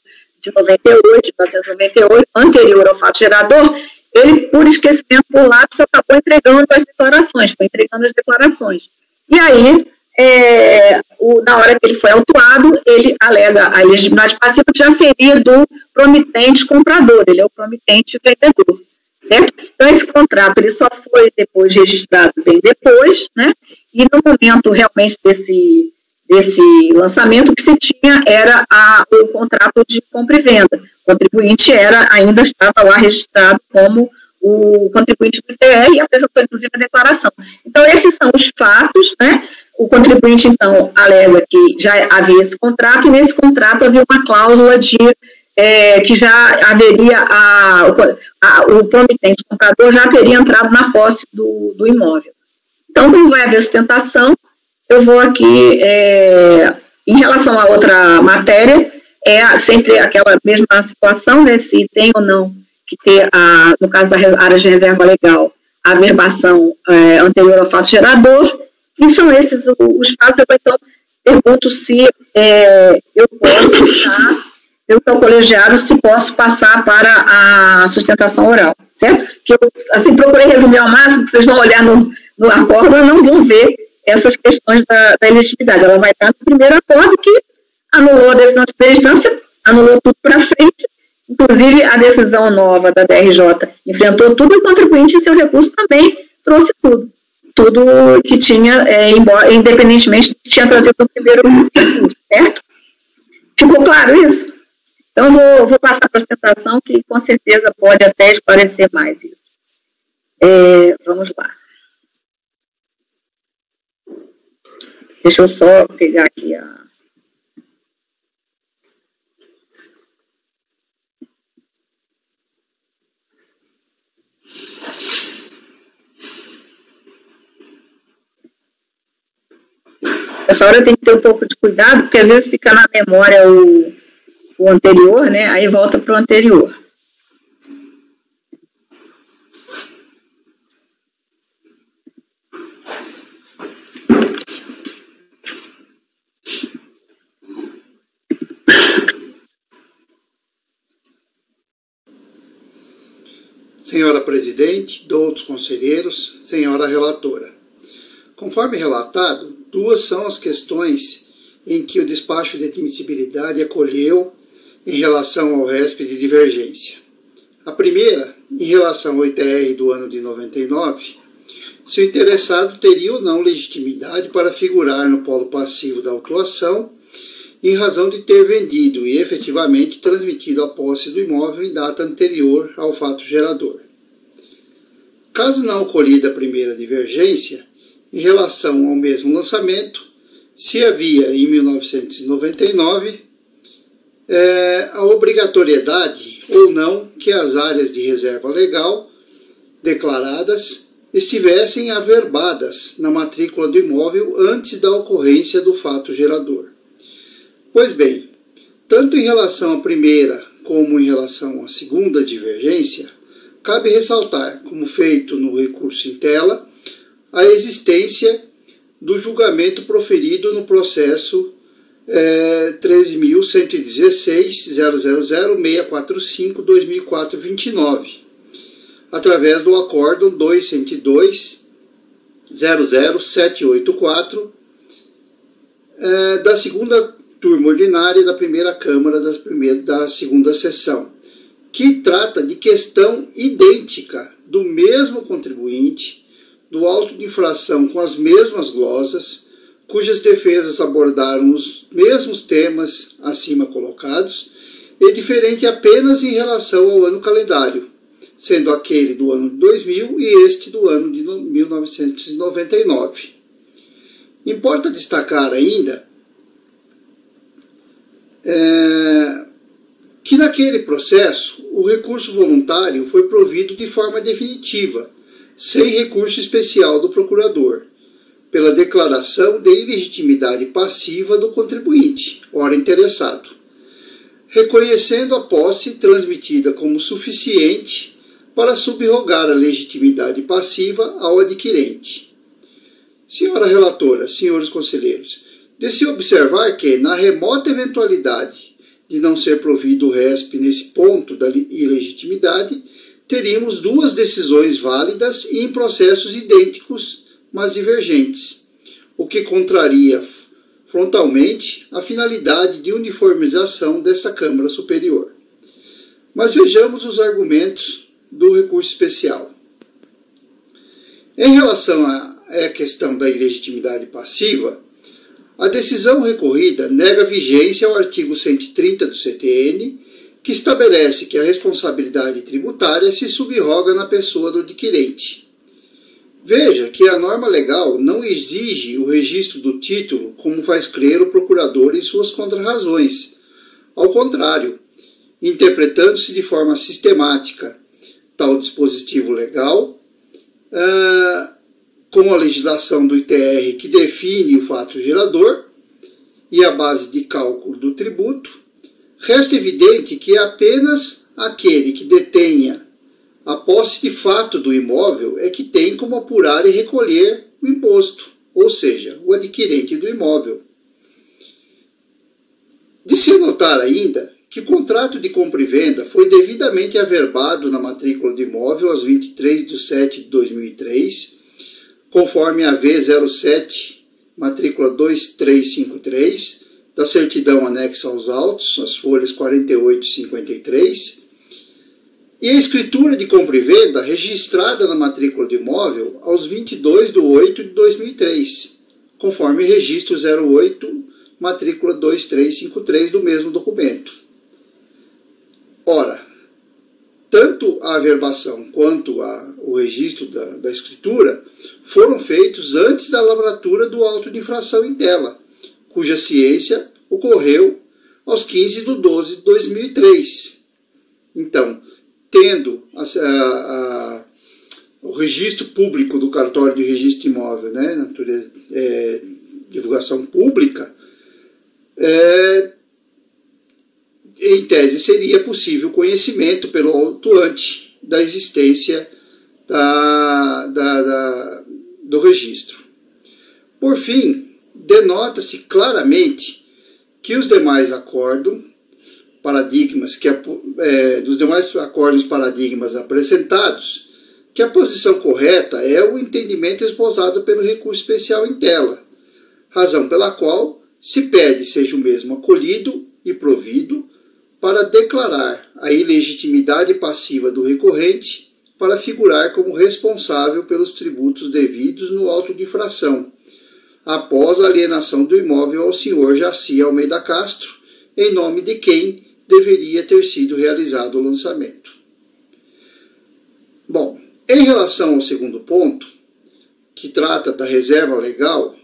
1998, anterior ao fato gerador, ele, por esquecimento por lápis, acabou entregando as declarações. E aí, na hora que ele foi autuado, ele alega a ilegitimidade passiva, que já seria do promitente comprador, ele é o promitente vendedor, certo? Então, esse contrato ele só foi depois registrado bem depois, né? E no momento realmente desse lançamento, o que se tinha era o contrato de compra e venda. O contribuinte ainda estava lá registrado como o contribuinte do ITR e apresentou, inclusive, a declaração. Então, esses são os fatos, né? O contribuinte, então, alega que já havia esse contrato, e nesse contrato havia uma cláusula de que já haveria, o promitente comprador já teria entrado na posse do imóvel. Então, como vai haver sustentação, eu vou aqui, em relação a outra matéria, sempre aquela mesma situação, né, se tem ou não que ter, no caso da área de reserva legal, a verbação anterior ao fato gerador, e são esses os casos. Eu então pergunto se eu posso, eu estou colegiado, se posso passar para a sustentação oral, certo? Que eu, assim, procurei resumir ao máximo, que vocês vão olhar no acordo e não vão ver essas questões da elegibilidade. Ela vai estar no primeiro acordo, que anulou a decisão de primeira instância, anulou tudo para frente, inclusive a decisão nova da DRJ enfrentou tudo, e o contribuinte em seu recurso também trouxe tudo que tinha, independentemente do que tinha trazido no primeiro recurso, certo? Ficou claro isso? Então, vou passar para a sustentação, que com certeza pode até esclarecer mais isso. Vamos lá. Deixa eu só pegar aqui Nessa hora tem que ter um pouco de cuidado, porque às vezes fica na memória o anterior, né? Aí volta para o anterior. Senhora Presidente, doutos conselheiros, senhora relatora. Conforme relatado, duas são as questões em que o despacho de admissibilidade acolheu em relação ao RESP de divergência. A primeira, em relação ao ITR do ano de 99, se o interessado teria ou não legitimidade para figurar no polo passivo da autuação em razão de ter vendido e efetivamente transmitido a posse do imóvel em data anterior ao fato gerador. Caso não ocorrida a primeira divergência, em relação ao mesmo lançamento, se havia em 1999 a obrigatoriedade ou não que as áreas de reserva legal declaradas estivessem averbadas na matrícula do imóvel antes da ocorrência do fato gerador. Pois bem, tanto em relação à primeira como em relação à segunda divergência, cabe ressaltar, como feito no recurso em tela, a existência do julgamento proferido no processo 13.116.000.645/2004-29, através do acórdão 202.00784 da segunda turma ordinária da primeira Câmara da segunda sessão, que trata de questão idêntica do mesmo contribuinte, do auto de infração com as mesmas glosas, cujas defesas abordaram os mesmos temas acima colocados, e diferente apenas em relação ao ano calendário, sendo aquele do ano de 2000 e este do ano de 1999. Importa destacar ainda que naquele processo o recurso voluntário foi provido de forma definitiva, sem recurso especial do procurador, pela declaração de ilegitimidade passiva do contribuinte, ora interessado, reconhecendo a posse transmitida como suficiente para subrogar a legitimidade passiva ao adquirente. Senhora relatora, senhores conselheiros, de-se observar que, na remota eventualidade de não ser provido o RESP nesse ponto da ilegitimidade, teríamos duas decisões válidas e em processos idênticos, mas divergentes, o que contraria frontalmente a finalidade de uniformização desta Câmara Superior. Mas vejamos os argumentos do recurso especial. Em relação à questão da ilegitimidade passiva, a decisão recorrida nega vigência ao artigo 130 do CTN, que estabelece que a responsabilidade tributária se subroga na pessoa do adquirente. Veja que a norma legal não exige o registro do título, como faz crer o procurador em suas contrarrazões. Ao contrário, interpretando-se de forma sistemática tal dispositivo legal, com a legislação do ITR que define o fato gerador e a base de cálculo do tributo, resta evidente que é apenas aquele que detenha a posse de fato do imóvel é que tem como apurar e recolher o imposto, ou seja, o adquirente do imóvel. De se notar ainda que o contrato de compra e venda foi devidamente averbado na matrícula do imóvel aos 23 de 7 de 2003, conforme a V07, matrícula 2353, da certidão anexa aos autos, as folhas 48 e 53, e a escritura de compra e venda registrada na matrícula do imóvel aos 22 de 8 de 2003, conforme registro 08, matrícula 2353 do mesmo documento. Ora, tanto a averbação quanto o registro da escritura foram feitos antes da lavratura do auto de infração em tela, cuja ciência ocorreu aos 15 de 12 de 2003. Então, tendo o registro público do cartório de registro imóvel, né, natureza, divulgação pública, em tese seria possível conhecimento pelo autuante da existência do registro. Por fim, denota-se claramente que os demais paradigmas apresentados, que a posição correta é o entendimento esbozado pelo recurso especial em tela, razão pela qual se pede seja o mesmo acolhido e provido para declarar a ilegitimidade passiva do recorrente para figurar como responsável pelos tributos devidos no auto de infração, após a alienação do imóvel ao senhor Jaci Almeida Castro, em nome de quem deveria ter sido realizado o lançamento. Bom, em relação ao segundo ponto, que trata da reserva legal,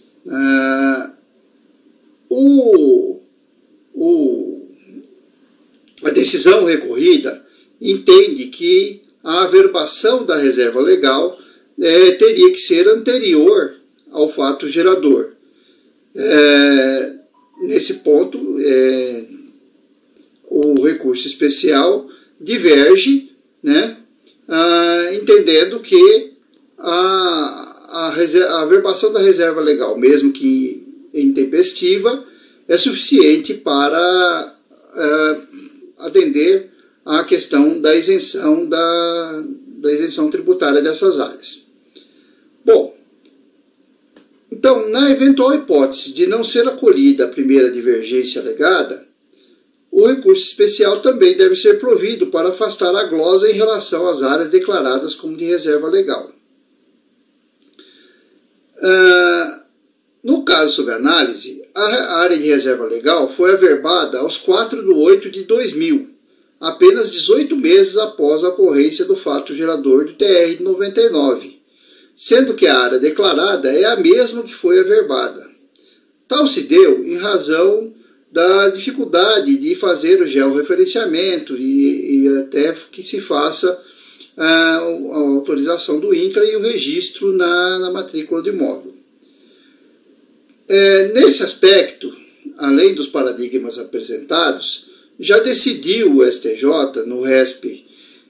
a decisão recorrida entende que a averbação da reserva legal teria que ser anterior ao fato gerador. Nesse ponto, o recurso especial diverge, né, entendendo que a averbação da reserva legal, mesmo que intempestiva, é suficiente para atender à questão da isenção tributária dessas áreas. Bom, então, na eventual hipótese de não ser acolhida a primeira divergência alegada, o recurso especial também deve ser provido para afastar a glosa em relação às áreas declaradas como de reserva legal. No caso sob análise, a área de reserva legal foi averbada aos 4/8/2000, apenas 18 meses após a ocorrência do fato gerador do TR de 99, sendo que a área declarada é a mesma que foi averbada. Tal se deu em razão da dificuldade de fazer o georreferenciamento e até que se faça a autorização do INCRA e o registro na matrícula do imóvel. Nesse aspecto, além dos paradigmas apresentados, já decidiu o STJ, no RESP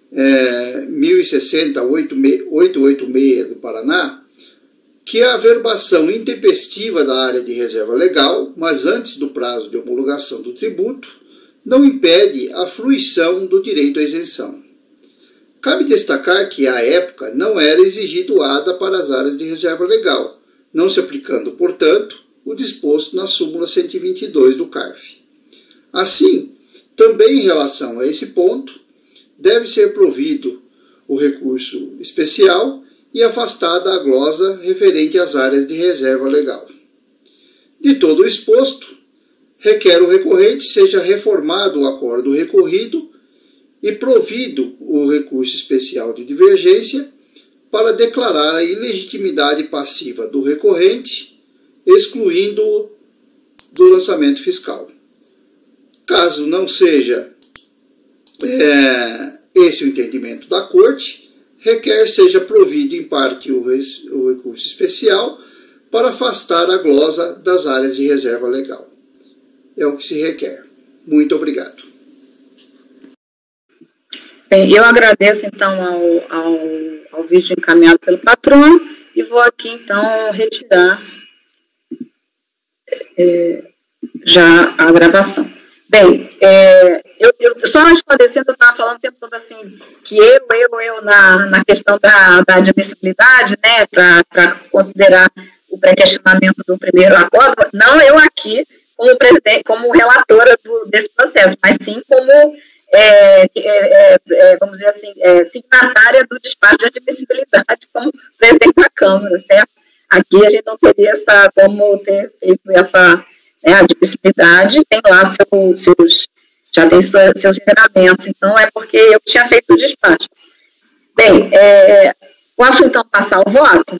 1060-886 do Paraná, que a averbação intempestiva da área de reserva legal, mas antes do prazo de homologação do tributo, não impede a fruição do direito à isenção. Cabe destacar que, à época, não era exigido ADA para as áreas de reserva legal, não se aplicando, portanto, o disposto na súmula 122 do CARF. Assim, também em relação a esse ponto, deve ser provido o recurso especial e afastada a glosa referente às áreas de reserva legal. De todo o exposto, requer o recorrente seja reformado o acordo recorrido e provido o recurso especial de divergência para declarar a ilegitimidade passiva do recorrente, excluindo do lançamento fiscal. Caso não seja esse o entendimento da Corte, requer seja provido em parte o recurso especial para afastar a glosa das áreas de reserva legal. É o que se requer. Muito obrigado. Bem, eu agradeço, então, ao vídeo encaminhado pelo patrono e vou aqui, então, retirar já a gravação. Bem, eu só esclarecendo, eu estava falando o tempo todo assim, que eu na questão da admissibilidade, né, para considerar o pré-questionamento do primeiro acordo, não eu aqui como presidente, como relatora desse processo, mas sim como, vamos dizer assim, signatária do despacho de admissibilidade como presidente da Câmara, certo? Aqui a gente não teria como ter feito essa admissibilidade, tem lá já tem seus geramentos, então é porque eu tinha feito o despacho. Bem, posso então passar o voto?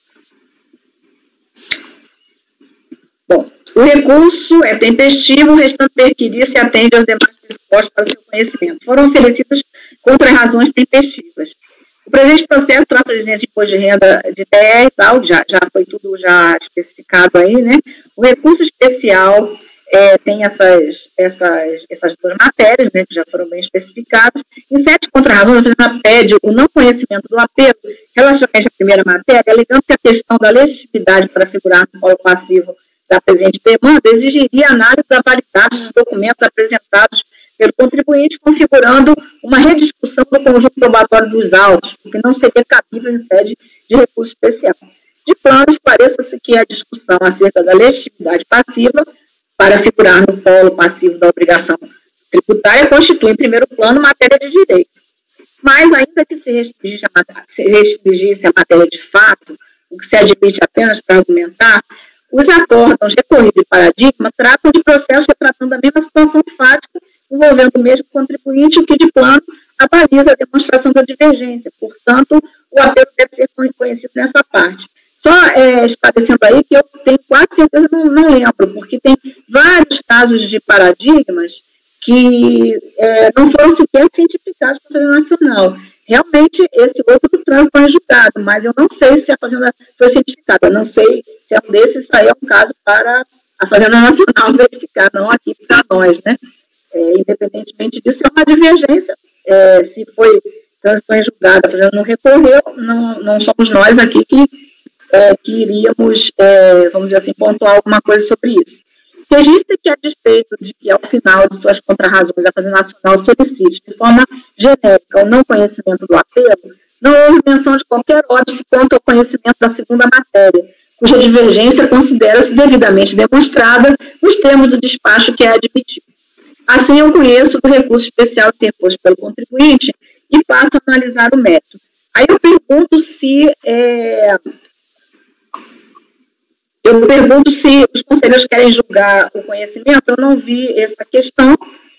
Bom, o recurso é tempestivo, o restante perquiria se atende aos demais pressupostos para o seu conhecimento. Foram oferecidas contra-razões tempestivas. O O presente processo trata de exigência de imposto de renda de TR e tal, já foi tudo já especificado aí, né? O recurso especial tem essas duas matérias, né, que já foram bem especificadas. Em 7 contrarrazões, a Fazenda pede o não conhecimento do apelo relativamente à primeira matéria, alegando que a questão da legitimidade para figurar no polo passivo da presente demanda exigiria análise da validade dos documentos apresentados pelo contribuinte, configurando uma rediscussão do conjunto probatório dos autos, o que não seria cabível em sede de recurso especial. De plano, esclareça-se que a discussão acerca da legitimidade passiva para figurar no polo passivo da obrigação tributária constitui, em primeiro plano, matéria de direito. Mas, ainda que se restringisse a matéria de fato, o que se admite apenas para argumentar, os acórdãos recorrido e paradigma tratam de processos retratando a mesma situação fática, envolvendo o mesmo contribuinte, o que, de plano, abaliza a demonstração da divergência. Portanto, o apelo deve ser conhecido nessa parte. Só esclarecendo aí que eu tenho quase certeza, não lembro, porque tem vários casos de paradigmas que não foram sequer cientificados pela Fazenda Nacional. Realmente, esse outro trânsito é julgado, mas eu não sei se a Fazenda foi cientificada, eu não sei se é um desses, isso aí é um caso para a Fazenda Nacional verificar, não aqui para nós, né? Independentemente disso, é uma divergência. Se foi trânsito em julgado, a Fazenda não recorreu, não somos nós aqui que iríamos, vamos dizer assim, pontuar alguma coisa sobre isso. Registre que, a despeito de que, ao final de suas contrarrazões, a Fazenda Nacional solicite, de forma genérica, o não conhecimento do apelo, não houve menção de qualquer óbice quanto ao conhecimento da segunda matéria, cuja divergência considera-se devidamente demonstrada nos termos do despacho que é admitido. Assim, eu conheço do recurso especial interposto pelo contribuinte e passo a analisar o mérito. Aí eu pergunto se os conselheiros querem julgar o conhecimento. Eu não vi essa questão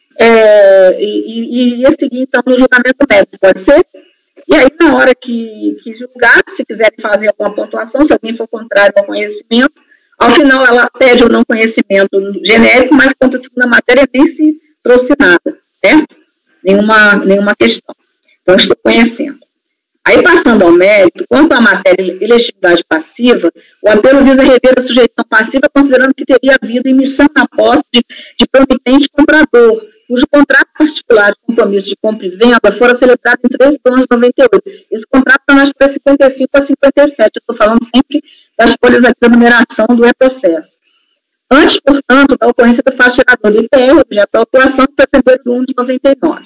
e iria seguir, então, no julgamento médico, pode ser? E aí, na hora que julgar, se quiserem fazer alguma pontuação, se alguém for contrário ao conhecimento, ao final ela pede o não conhecimento genérico, mas quanto à segunda matéria nem se trouxe nada, certo? Nenhuma questão. Então, estou conhecendo. Aí, passando ao mérito, quanto à matéria elegibilidade passiva, o apelo visa rever a sujeição passiva, considerando que teria havido emissão na posse de promitente comprador, cujo contrato particular de compromisso de compra e venda fora celebrado em 13 de 11 de 98. Esse contrato está nas folhas 55 a 57. Eu estou falando sempre das folhas aqui da numeração do e-processo. Antes, portanto, da ocorrência do fato gerador do IPR, objeto da autuação, que foi 1º de 1 de 99.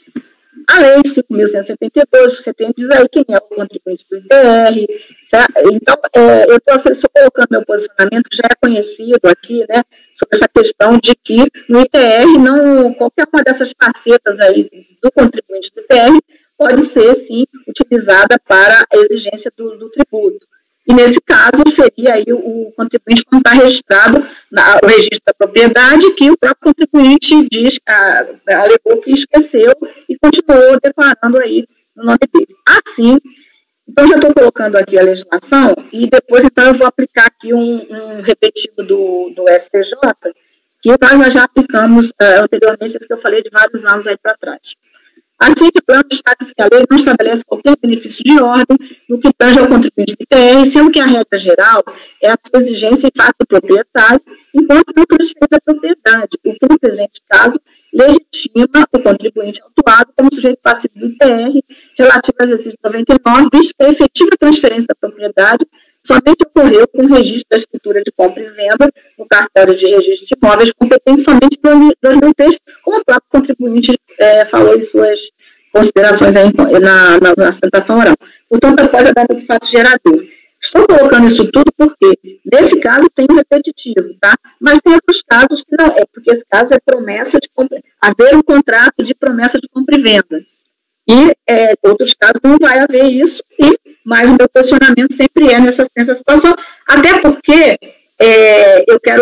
A lei 5.172, você tem que dizer aí quem é o contribuinte do IPR. Certo? Então, eu estou colocando meu posicionamento, que já é conhecido aqui, né, sobre essa questão de que no IPR, qualquer uma dessas facetas aí do contribuinte do IPR pode ser, sim, utilizada para a exigência do tributo. E, nesse caso, seria aí o contribuinte quando está registrado o registro da propriedade, que o próprio contribuinte alegou que esqueceu e continuou declarando aí no nome dele. Assim, então já estou colocando aqui a legislação e depois, então, eu vou aplicar aqui um repetido do STJ, que nós já aplicamos anteriormente, isso que eu falei de vários anos aí para trás. Assim que o plano destaca-se que a lei não estabelece qualquer benefício de ordem no que tange ao contribuinte do IPR, sendo que a regra geral é a sua exigência em face do proprietário, enquanto não transfere a propriedade, o que, no presente caso, legitima o contribuinte autuado como sujeito passivo do IPR relativo ao exercício 99, visto que a efetiva transferência da propriedade somente ocorreu com o registro da escritura de compra e venda no cartório de registro de imóveis competente somente em 2003, como o próprio contribuinte falou em suas considerações aí na sustentação oral. Portanto, após a data do fato gerador. Estou colocando isso tudo porque, nesse caso, tem um repetitivo, tá? Mas tem outros casos que não é, porque esse caso é promessa de compra, haver um contrato de promessa de compra e venda. E outros casos não vai haver isso, mas o meu posicionamento sempre é nessa situação, até porque eu quero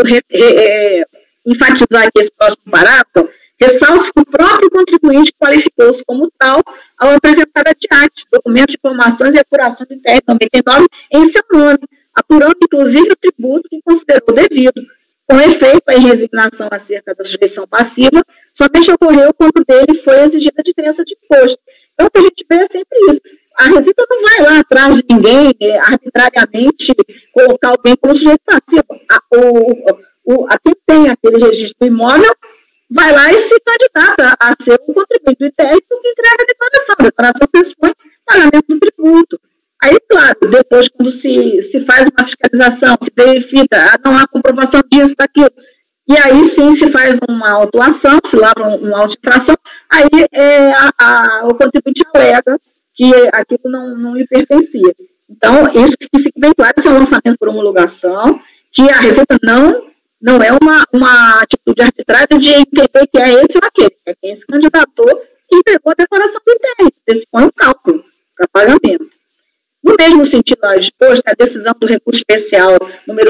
enfatizar aqui esse próximo parágrafo, ressalta que o próprio contribuinte qualificou-se como tal ao apresentar a DIAT, documento de informações e apuração do IPR 99, em seu nome, apurando inclusive o tributo que considerou devido. Com efeito, a resignação acerca da sujeição passiva somente ocorreu quando dele foi exigida a diferença de imposto. Então, o que a gente vê é sempre isso. A Receita não vai lá atrás de ninguém, arbitrariamente, colocar alguém como sujeito passivo. Quem tem aquele registro do imóvel vai lá e se candidata a ser o contribuinte do ITR porque entrega a declaração. A declaração pressupõe pagamento do tributo. Aí, claro, depois, quando se faz uma fiscalização, se verifica, não há comprovação disso, daquilo, e aí sim se faz uma autuação, se lavra uma auto-infração, aí o contribuinte alega que aquilo não lhe pertencia. Então, isso que fique bem claro, isso é um lançamento por homologação, que a Receita não é uma atitude arbitrária de entender que é esse ou aquele, é quem se candidatou e entregou a declaração do ITR, pressupõe um cálculo para pagamento. No mesmo sentido, nós disposto, a decisão do recurso especial número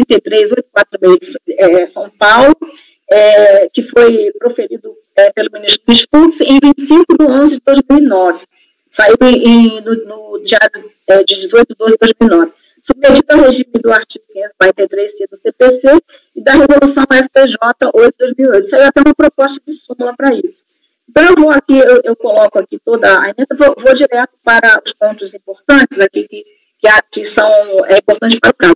1073-846, São Paulo, que foi proferido pelo ministro Luiz Fux em 25/11/2009. Saiu no diário de 18/12/2009. Submetido ao regime do artigo 543C do CPC e da resolução STJ 8/2008. Saiu até uma proposta de súmula para isso. Então, eu coloco aqui toda a emenda, vou direto para os pontos importantes aqui, que são importantes para o caso.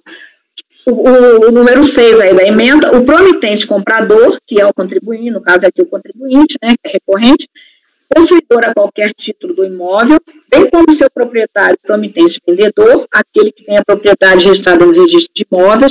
O número 6 aí da emenda, o promitente comprador, que é o contribuinte, no caso aqui o contribuinte, né, que é recorrente, possuidor a qualquer título do imóvel, bem como seu proprietário, promitente vendedor, aquele que tem a propriedade registrada no registro de imóveis,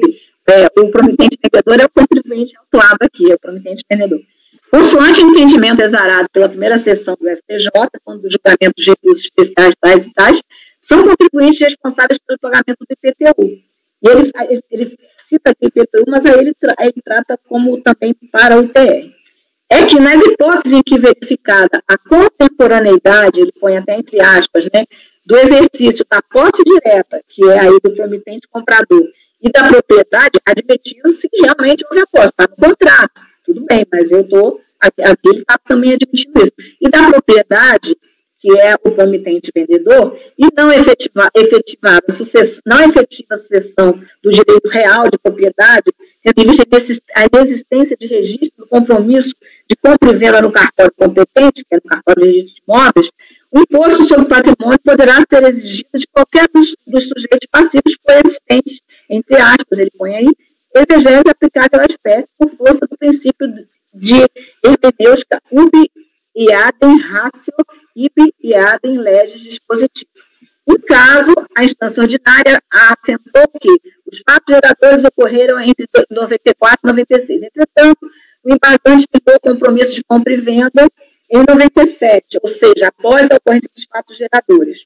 o promitente vendedor é o contribuinte autuado aqui, é o promitente vendedor. Consoante entendimento exarado pela primeira sessão do STJ, quando o julgamento de recursos especiais tais e tais, são contribuintes responsáveis pelo pagamento do IPTU. E ele cita aqui o IPTU, mas aí ele trata como também para o ITR. É que nas hipóteses em que verificada a contemporaneidade, ele põe até entre aspas, né, do exercício da posse direta, que é aí do promitente comprador, e da propriedade, admitindo-se que realmente houve a posse, está no contrato. Tudo bem, mas aqui ele está também admitindo isso. E da propriedade, que é o promitente vendedor, e não efetiva a sucessão do direito real de propriedade, tendo em vista a inexistência de registro do compromisso de compra e venda no cartório competente, que é no cartório de registro de imóveis, o imposto sobre o patrimônio poderá ser exigido de qualquer dos sujeitos passivos coexistentes, entre aspas, ele põe aí, exegese aplicável à espécie por força do princípio de hermenêutica ubi iadem ratio ibi iadem legis dispositivo. Em caso, a instância ordinária assentou que os fatos geradores ocorreram entre 94 e 96. Entretanto, o embargante ficou o compromisso de compra e venda em 97, ou seja, após a ocorrência dos fatos geradores.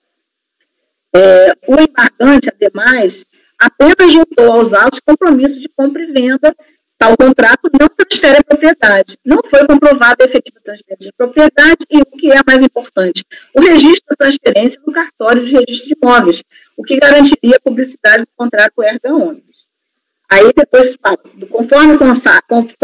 O embargante, ademais, apenas juntou aos autos compromisso de compra e venda, tal contrato não transfere a propriedade. Não foi comprovada a efetiva transferência de propriedade e, o que é mais importante, o registro da transferência no cartório de registro de imóveis, o que garantiria a publicidade do contrato erga omnes. Aí depois fala, conforme o consagra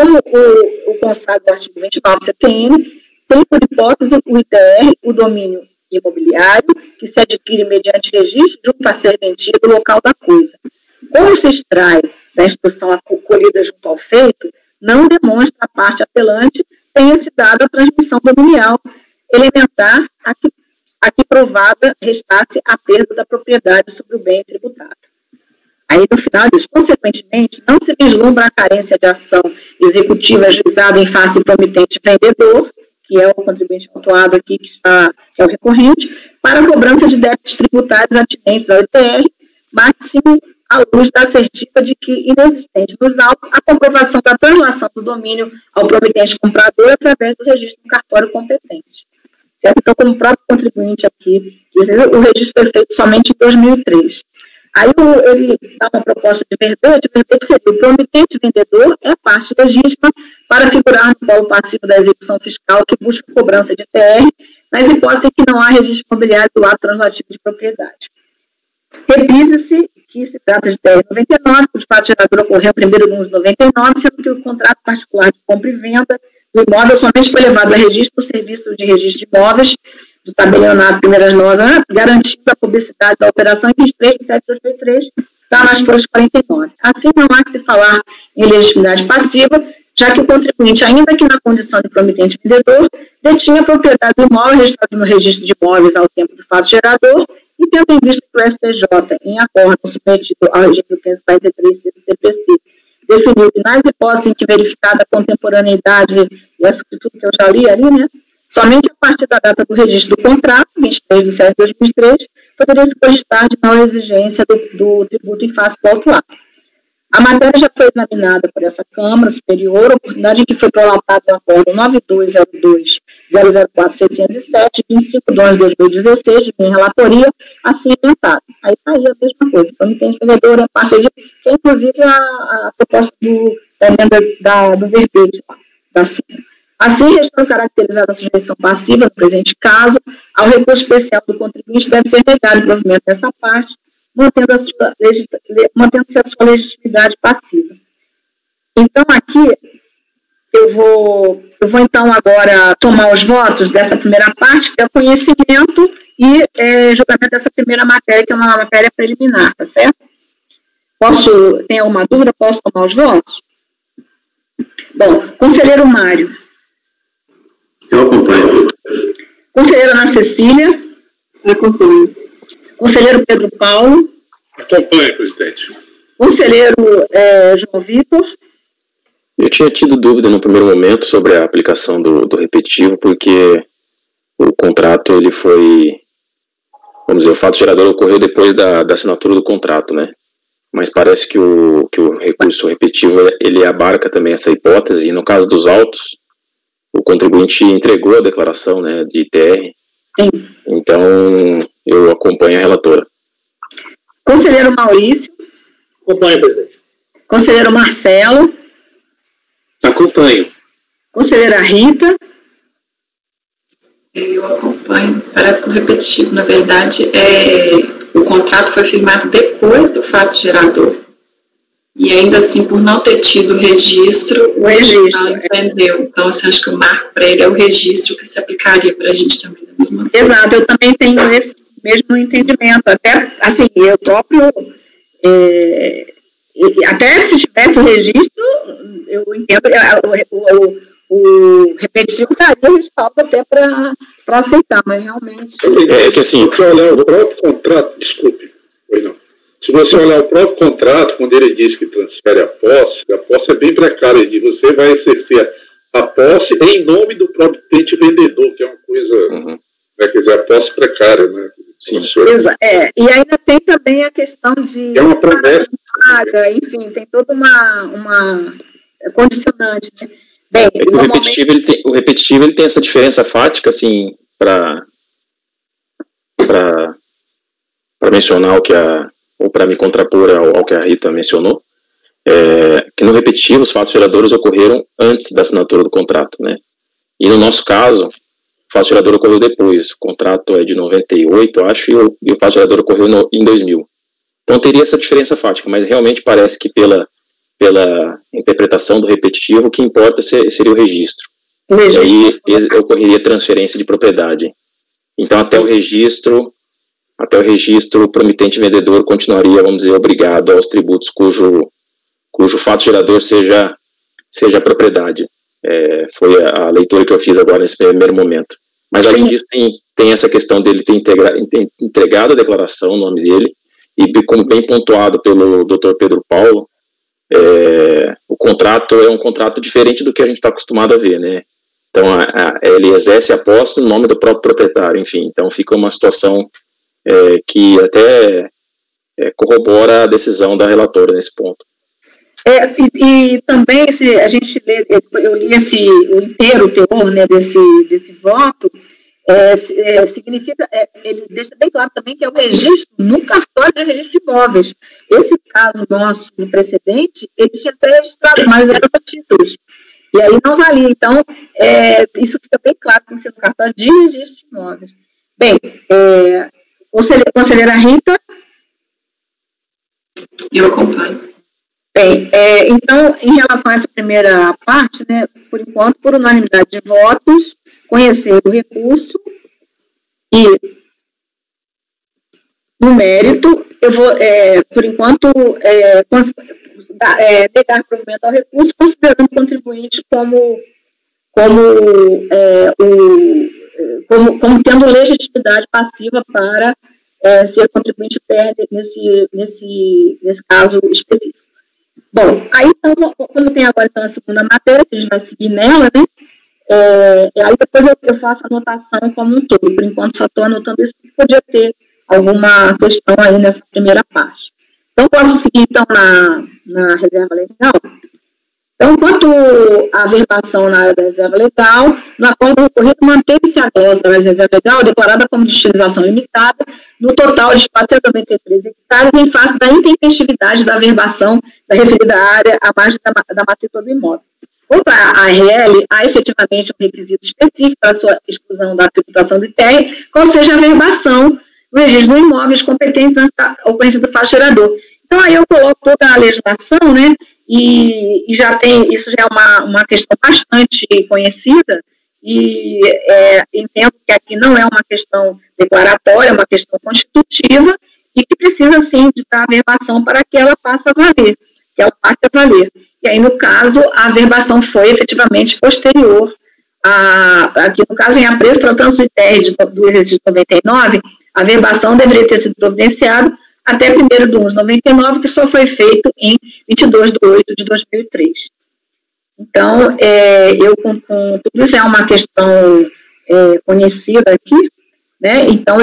o artigo 29 do CPN, tem por hipótese o ITR, o domínio imobiliário, que se adquire mediante registro junto a serventia do local da coisa. Como se extrai da instrução acolhida junto ao feito, não demonstra a parte apelante tenha se dado a transmissão dominial elementar a que provada restasse a perda da propriedade sobre o bem tributado. Aí, no final diz, consequentemente, não se vislumbra a carência de ação executiva ajuizada em face do promitente vendedor, que é o contribuinte autuado aqui, que é o recorrente, para a cobrança de débitos tributários atinentes ao ITR, máximo à luz da assertiva de que, inexistente nos autos, a comprovação da translação do domínio ao promitente comprador através do registro do cartório competente. Certo? Então, como o próprio contribuinte aqui, o registro foi feito somente em 2003. Aí ele dá uma proposta de verbete seria o promitente vendedor é parte legítima para figurar no polo passivo da execução fiscal que busca cobrança de TR, nas hipóteses em que não há registro imobiliário do ato translativo de propriedade. Repise-se que se trata de TR 99, que o fato gerador ocorreu em 1º de 99, sendo que o contrato particular de compra e venda do imóvel somente foi levado a registro do serviço de registro de imóveis do tabelionato primeiras normas, garantindo a publicidade da operação em 23 de 7 de 2003, está nas folhas 49. Assim, não há que se falar em legitimidade passiva, já que o contribuinte, ainda que na condição de promitente vendedor, detinha a propriedade do imóvel registrado no registro de imóveis ao tempo do fato gerador e tendo em vista que o STJ, em acordo submetido ao regime do 543 do CPC, definiu que nas hipóteses em que verificada a contemporaneidade, e essa tudo que eu já li ali, né, somente a partir da data do registro do contrato, 23 de setembro de 2003, poderia se cogitar de não exigência do tributo em face do auto ato. A matéria já foi examinada por essa Câmara Superior, oportunidade em que foi prolongado o acordo 9202-004-607, 25 de 2016, de minha relatoria, assim inventado. Aí está aí a mesma coisa. Então, tem entendedor, é parte de que é inclusive a proposta da emenda do verbete da súmula. Assim, restando caracterizada a sujeição passiva, no presente caso, ao recurso especial do contribuinte deve ser negado o provimento dessa parte, mantendo-se a sua legitimidade passiva. Então, aqui, eu vou então agora tomar os votos dessa primeira parte, que é o conhecimento e julgamento dessa primeira matéria, que é uma matéria preliminar, tá certo? Tem alguma dúvida? Posso tomar os votos? Bom, conselheiro Mário. Eu acompanho. Conselheira Ana Cecília. Acompanho. Conselheiro Pedro Paulo. Acompanho, presidente. Conselheiro João Vitor. Eu tinha tido dúvida no primeiro momento sobre a aplicação do repetitivo, porque o contrato, ele foi, vamos dizer, o fato gerador ocorreu depois da assinatura do contrato, né? Mas parece que o recurso repetitivo, ele abarca também essa hipótese, e no caso dos autos, o contribuinte entregou a declaração, né, de ITR. Sim. Então, eu acompanho a relatora. Conselheiro Maurício. Acompanho, presidente. Conselheiro Marcelo. Acompanho. Conselheira Rita. Eu acompanho. Parece que o repetitivo, na verdade, o contrato foi firmado depois do fato gerador. E ainda assim, por não ter tido o registro, ela entendeu. Então, assim, acho que o marco para ele é o registro que se aplicaria para a gente também da mesma forma. Exato, eu também tenho esse mesmo entendimento. Até, assim, eu próprio, até se tivesse o registro, eu entendo, o repetitivo daria respaldo até para aceitar, mas realmente... Que assim... Se olhar o próprio contrato, desculpe, pois não. Se você olhar o próprio contrato, quando ele diz que transfere a posse é bem precária. Ele diz, você vai exercer a posse em nome do próprio utente vendedor, que é uma coisa, quer dizer, a posse precária, né? Sim. E ainda tem também a questão de... É uma promessa. Paga, enfim, tem toda uma condicionante, né? Bem, o repetitivo ele tem essa diferença fática, assim, para mencionar ou para me contrapor ao que a Rita mencionou, que no repetitivo os fatos geradores ocorreram antes da assinatura do contrato, né? E no nosso caso, o fato gerador ocorreu depois. O contrato é de 98, acho, e o fato gerador ocorreu em 2000. Então teria essa diferença fática, mas realmente parece que pela interpretação do repetitivo, o que importa seria o registro. E aí ocorreria transferência de propriedade. Então até o registro, o promitente vendedor continuaria, vamos dizer, obrigado aos tributos cujo fato gerador seja a propriedade. Foi a leitura que eu fiz agora nesse primeiro momento. Mas além disso, tem essa questão dele ter entregado a declaração, o nome dele, e como bem pontuado pelo Dr. Pedro Paulo, o contrato é um contrato diferente do que a gente está acostumado a ver, né? Então, ele exerce a posse no nome do próprio proprietário, enfim. Então, fica uma situação que até corrobora a decisão da relatora nesse ponto. E também, se a gente lê, eu li o inteiro teor, né, desse voto, significa, ele deixa bem claro também que é o registro no cartório de registro de imóveis. Esse caso nosso, no precedente, ele tinha até registrado, mas era para títulos. E aí não valia. Então, isso fica bem claro, tem que ser no cartório de registro de imóveis. Bem, conselheira Rita? Eu acompanho. Bem, então, em relação a essa primeira parte, né, por enquanto, por unanimidade de votos, conhecer o recurso e, no mérito, eu vou, por enquanto, negar provimento ao recurso, considerando o contribuinte como como tendo legitimidade passiva para ser contribuinte TR nesse caso específico. Bom, aí então, como tem agora então, a segunda matéria, que a gente vai seguir nela, né? Aí depois eu faço a anotação como um todo. Por enquanto só estou anotando isso, porque podia ter alguma questão aí nessa primeira parte. Então, posso seguir então na reserva legal? Então, quanto à verbação na área da reserva legal, no acordo recorrido manteve-se a glosa da reserva legal declarada como de utilização limitada no total de 493 hectares em face da intempestividade da verbação da referida área à margem da matrícula do imóvel. Quanto à ARL, há efetivamente um requisito específico para a sua exclusão da tributação do ITR, qual seja a verbação do registro do imóvel, os competentes antes da ocorrência do fato gerador. Então, aí eu coloco toda a legislação, né, e já tem, isso já é uma questão bastante conhecida, e entendo que aqui não é uma questão declaratória, é uma questão constitutiva, e que precisa, sim, de dar a verbação para que ela passe a valer, que ela passe a valer. E aí, no caso, a verbação foi efetivamente posterior aqui no caso, em apreço, tratando-se do ITR do exercício 99, a verbação deveria ter sido providenciada até 1º de 1 de 99, que só foi feito em 22 de 8 de 2003. Então, com tudo isso é uma questão conhecida aqui, né? Então,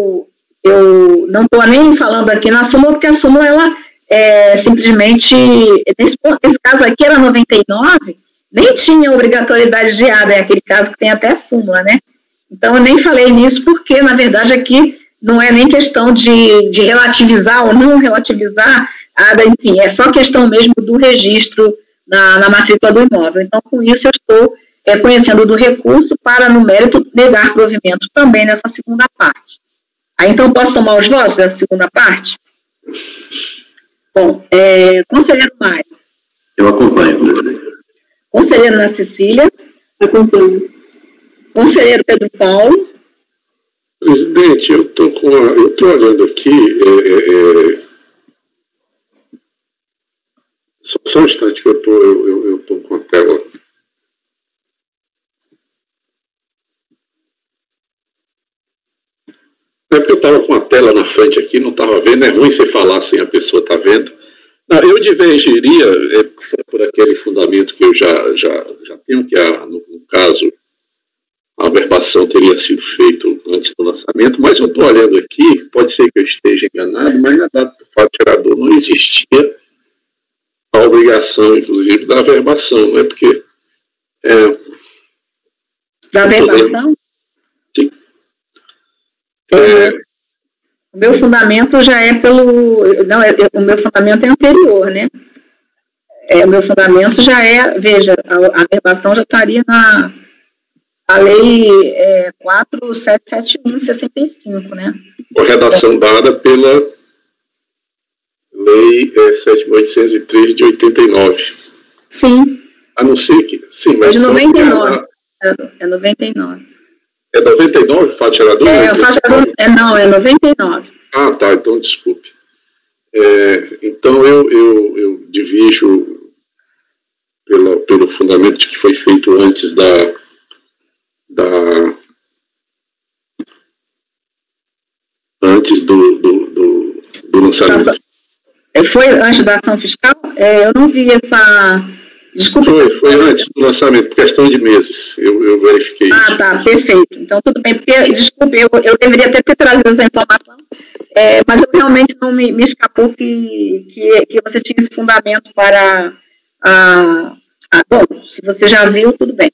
eu não estou nem falando aqui na súmula, porque a súmula, ela simplesmente, nesse caso aqui era 99, nem tinha obrigatoriedade de ADA, é aquele caso que tem até súmula, né? Então, eu nem falei nisso, porque, na verdade, aqui não é nem questão de relativizar ou não relativizar a ADA, enfim, é só questão mesmo do registro na matrícula do imóvel. Então, com isso, eu estou conhecendo do recurso para, no mérito, negar provimento também nessa segunda parte. Aí, então, posso tomar os votos dessa segunda parte? Bom, conselheiro Mário. Eu acompanho, presidente. Conselheiro Ana Cecília. Acompanho. Conselheiro Pedro Paulo. Presidente, eu estou olhando aqui, só um instante que eu estou com a tela. É porque eu estava com a tela na frente aqui, não estava vendo, é ruim você falar sem a pessoa estar vendo. Não, eu divergiria por aquele fundamento que eu já tenho, que no caso a verbação teria sido feita antes do lançamento, mas eu estou olhando aqui, pode ser que eu esteja enganado, mas na data do fato gerador não existia a obrigação, inclusive, da verbação, não é porque... da verbação? Sim. O meu fundamento já é o meu fundamento é anterior, né? O meu fundamento já veja, a verbação já estaria a lei 4771 de 65, né? A redação dada pela lei 7.803 de 89. Sim. A não ser que... Sim, mas... É de 99. É 99. É 99 o fato gerador? O fato gerador... Não, é 99. Ah, tá, então desculpe. Então eu divijo pelo fundamento de que foi feito antes antes do lançamento. Foi antes da ação fiscal? Eu não vi essa... Desculpa. Foi antes do lançamento, por questão de meses. Eu verifiquei isso. Ah, tá, perfeito. Então, tudo bem, porque, desculpe, eu deveria até ter trazido essa informação, mas eu realmente não me escapou que você tinha esse fundamento para bom, se você já viu, tudo bem.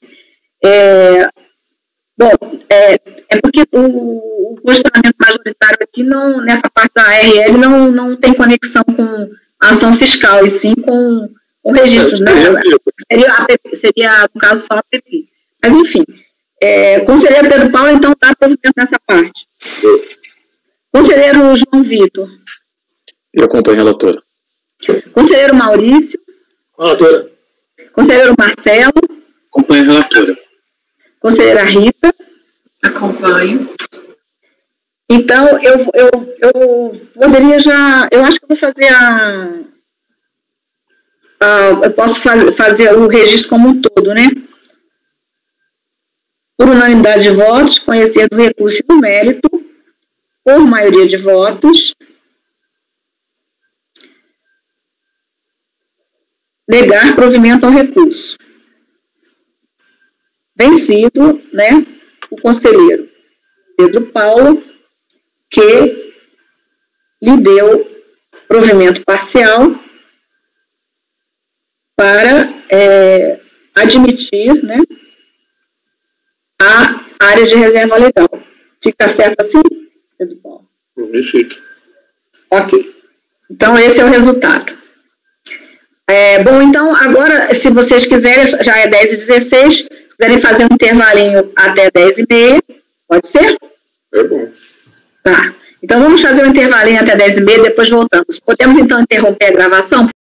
Porque o posicionamento majoritário aqui, nessa parte da ARL, não tem conexão com a ação fiscal, e sim com registros, né? Seria, no caso, só a APP. Mas, enfim, conselheiro Pedro Paulo, então, está provimento nessa parte. Conselheiro João Vitor. Eu acompanho, relatora. Conselheiro Maurício. Relatora. Conselheiro Marcelo. Acompanho, relatora. Conselheira Rita. Acompanho. Então, eu poderia já... Eu acho que eu vou fazer eu posso fazer o registro como um todo, né? por unanimidade de votos, conhecer do recurso e do mérito, por maioria de votos, negar provimento ao recurso. Vencido, né, o conselheiro Pedro Paulo, que lhe deu provimento parcial para admitir, né, a área de reserva legal. Fica certo assim, Pedro Paulo? Fica. Ok. Então, esse é o resultado. Bom, então, agora, se vocês quiserem, já é 10h16, se quiserem fazer um intervalinho até 10h30, pode ser? É bom. Tá. Então, vamos fazer um intervalinho até 10h30, depois voltamos. Podemos, então, interromper a gravação?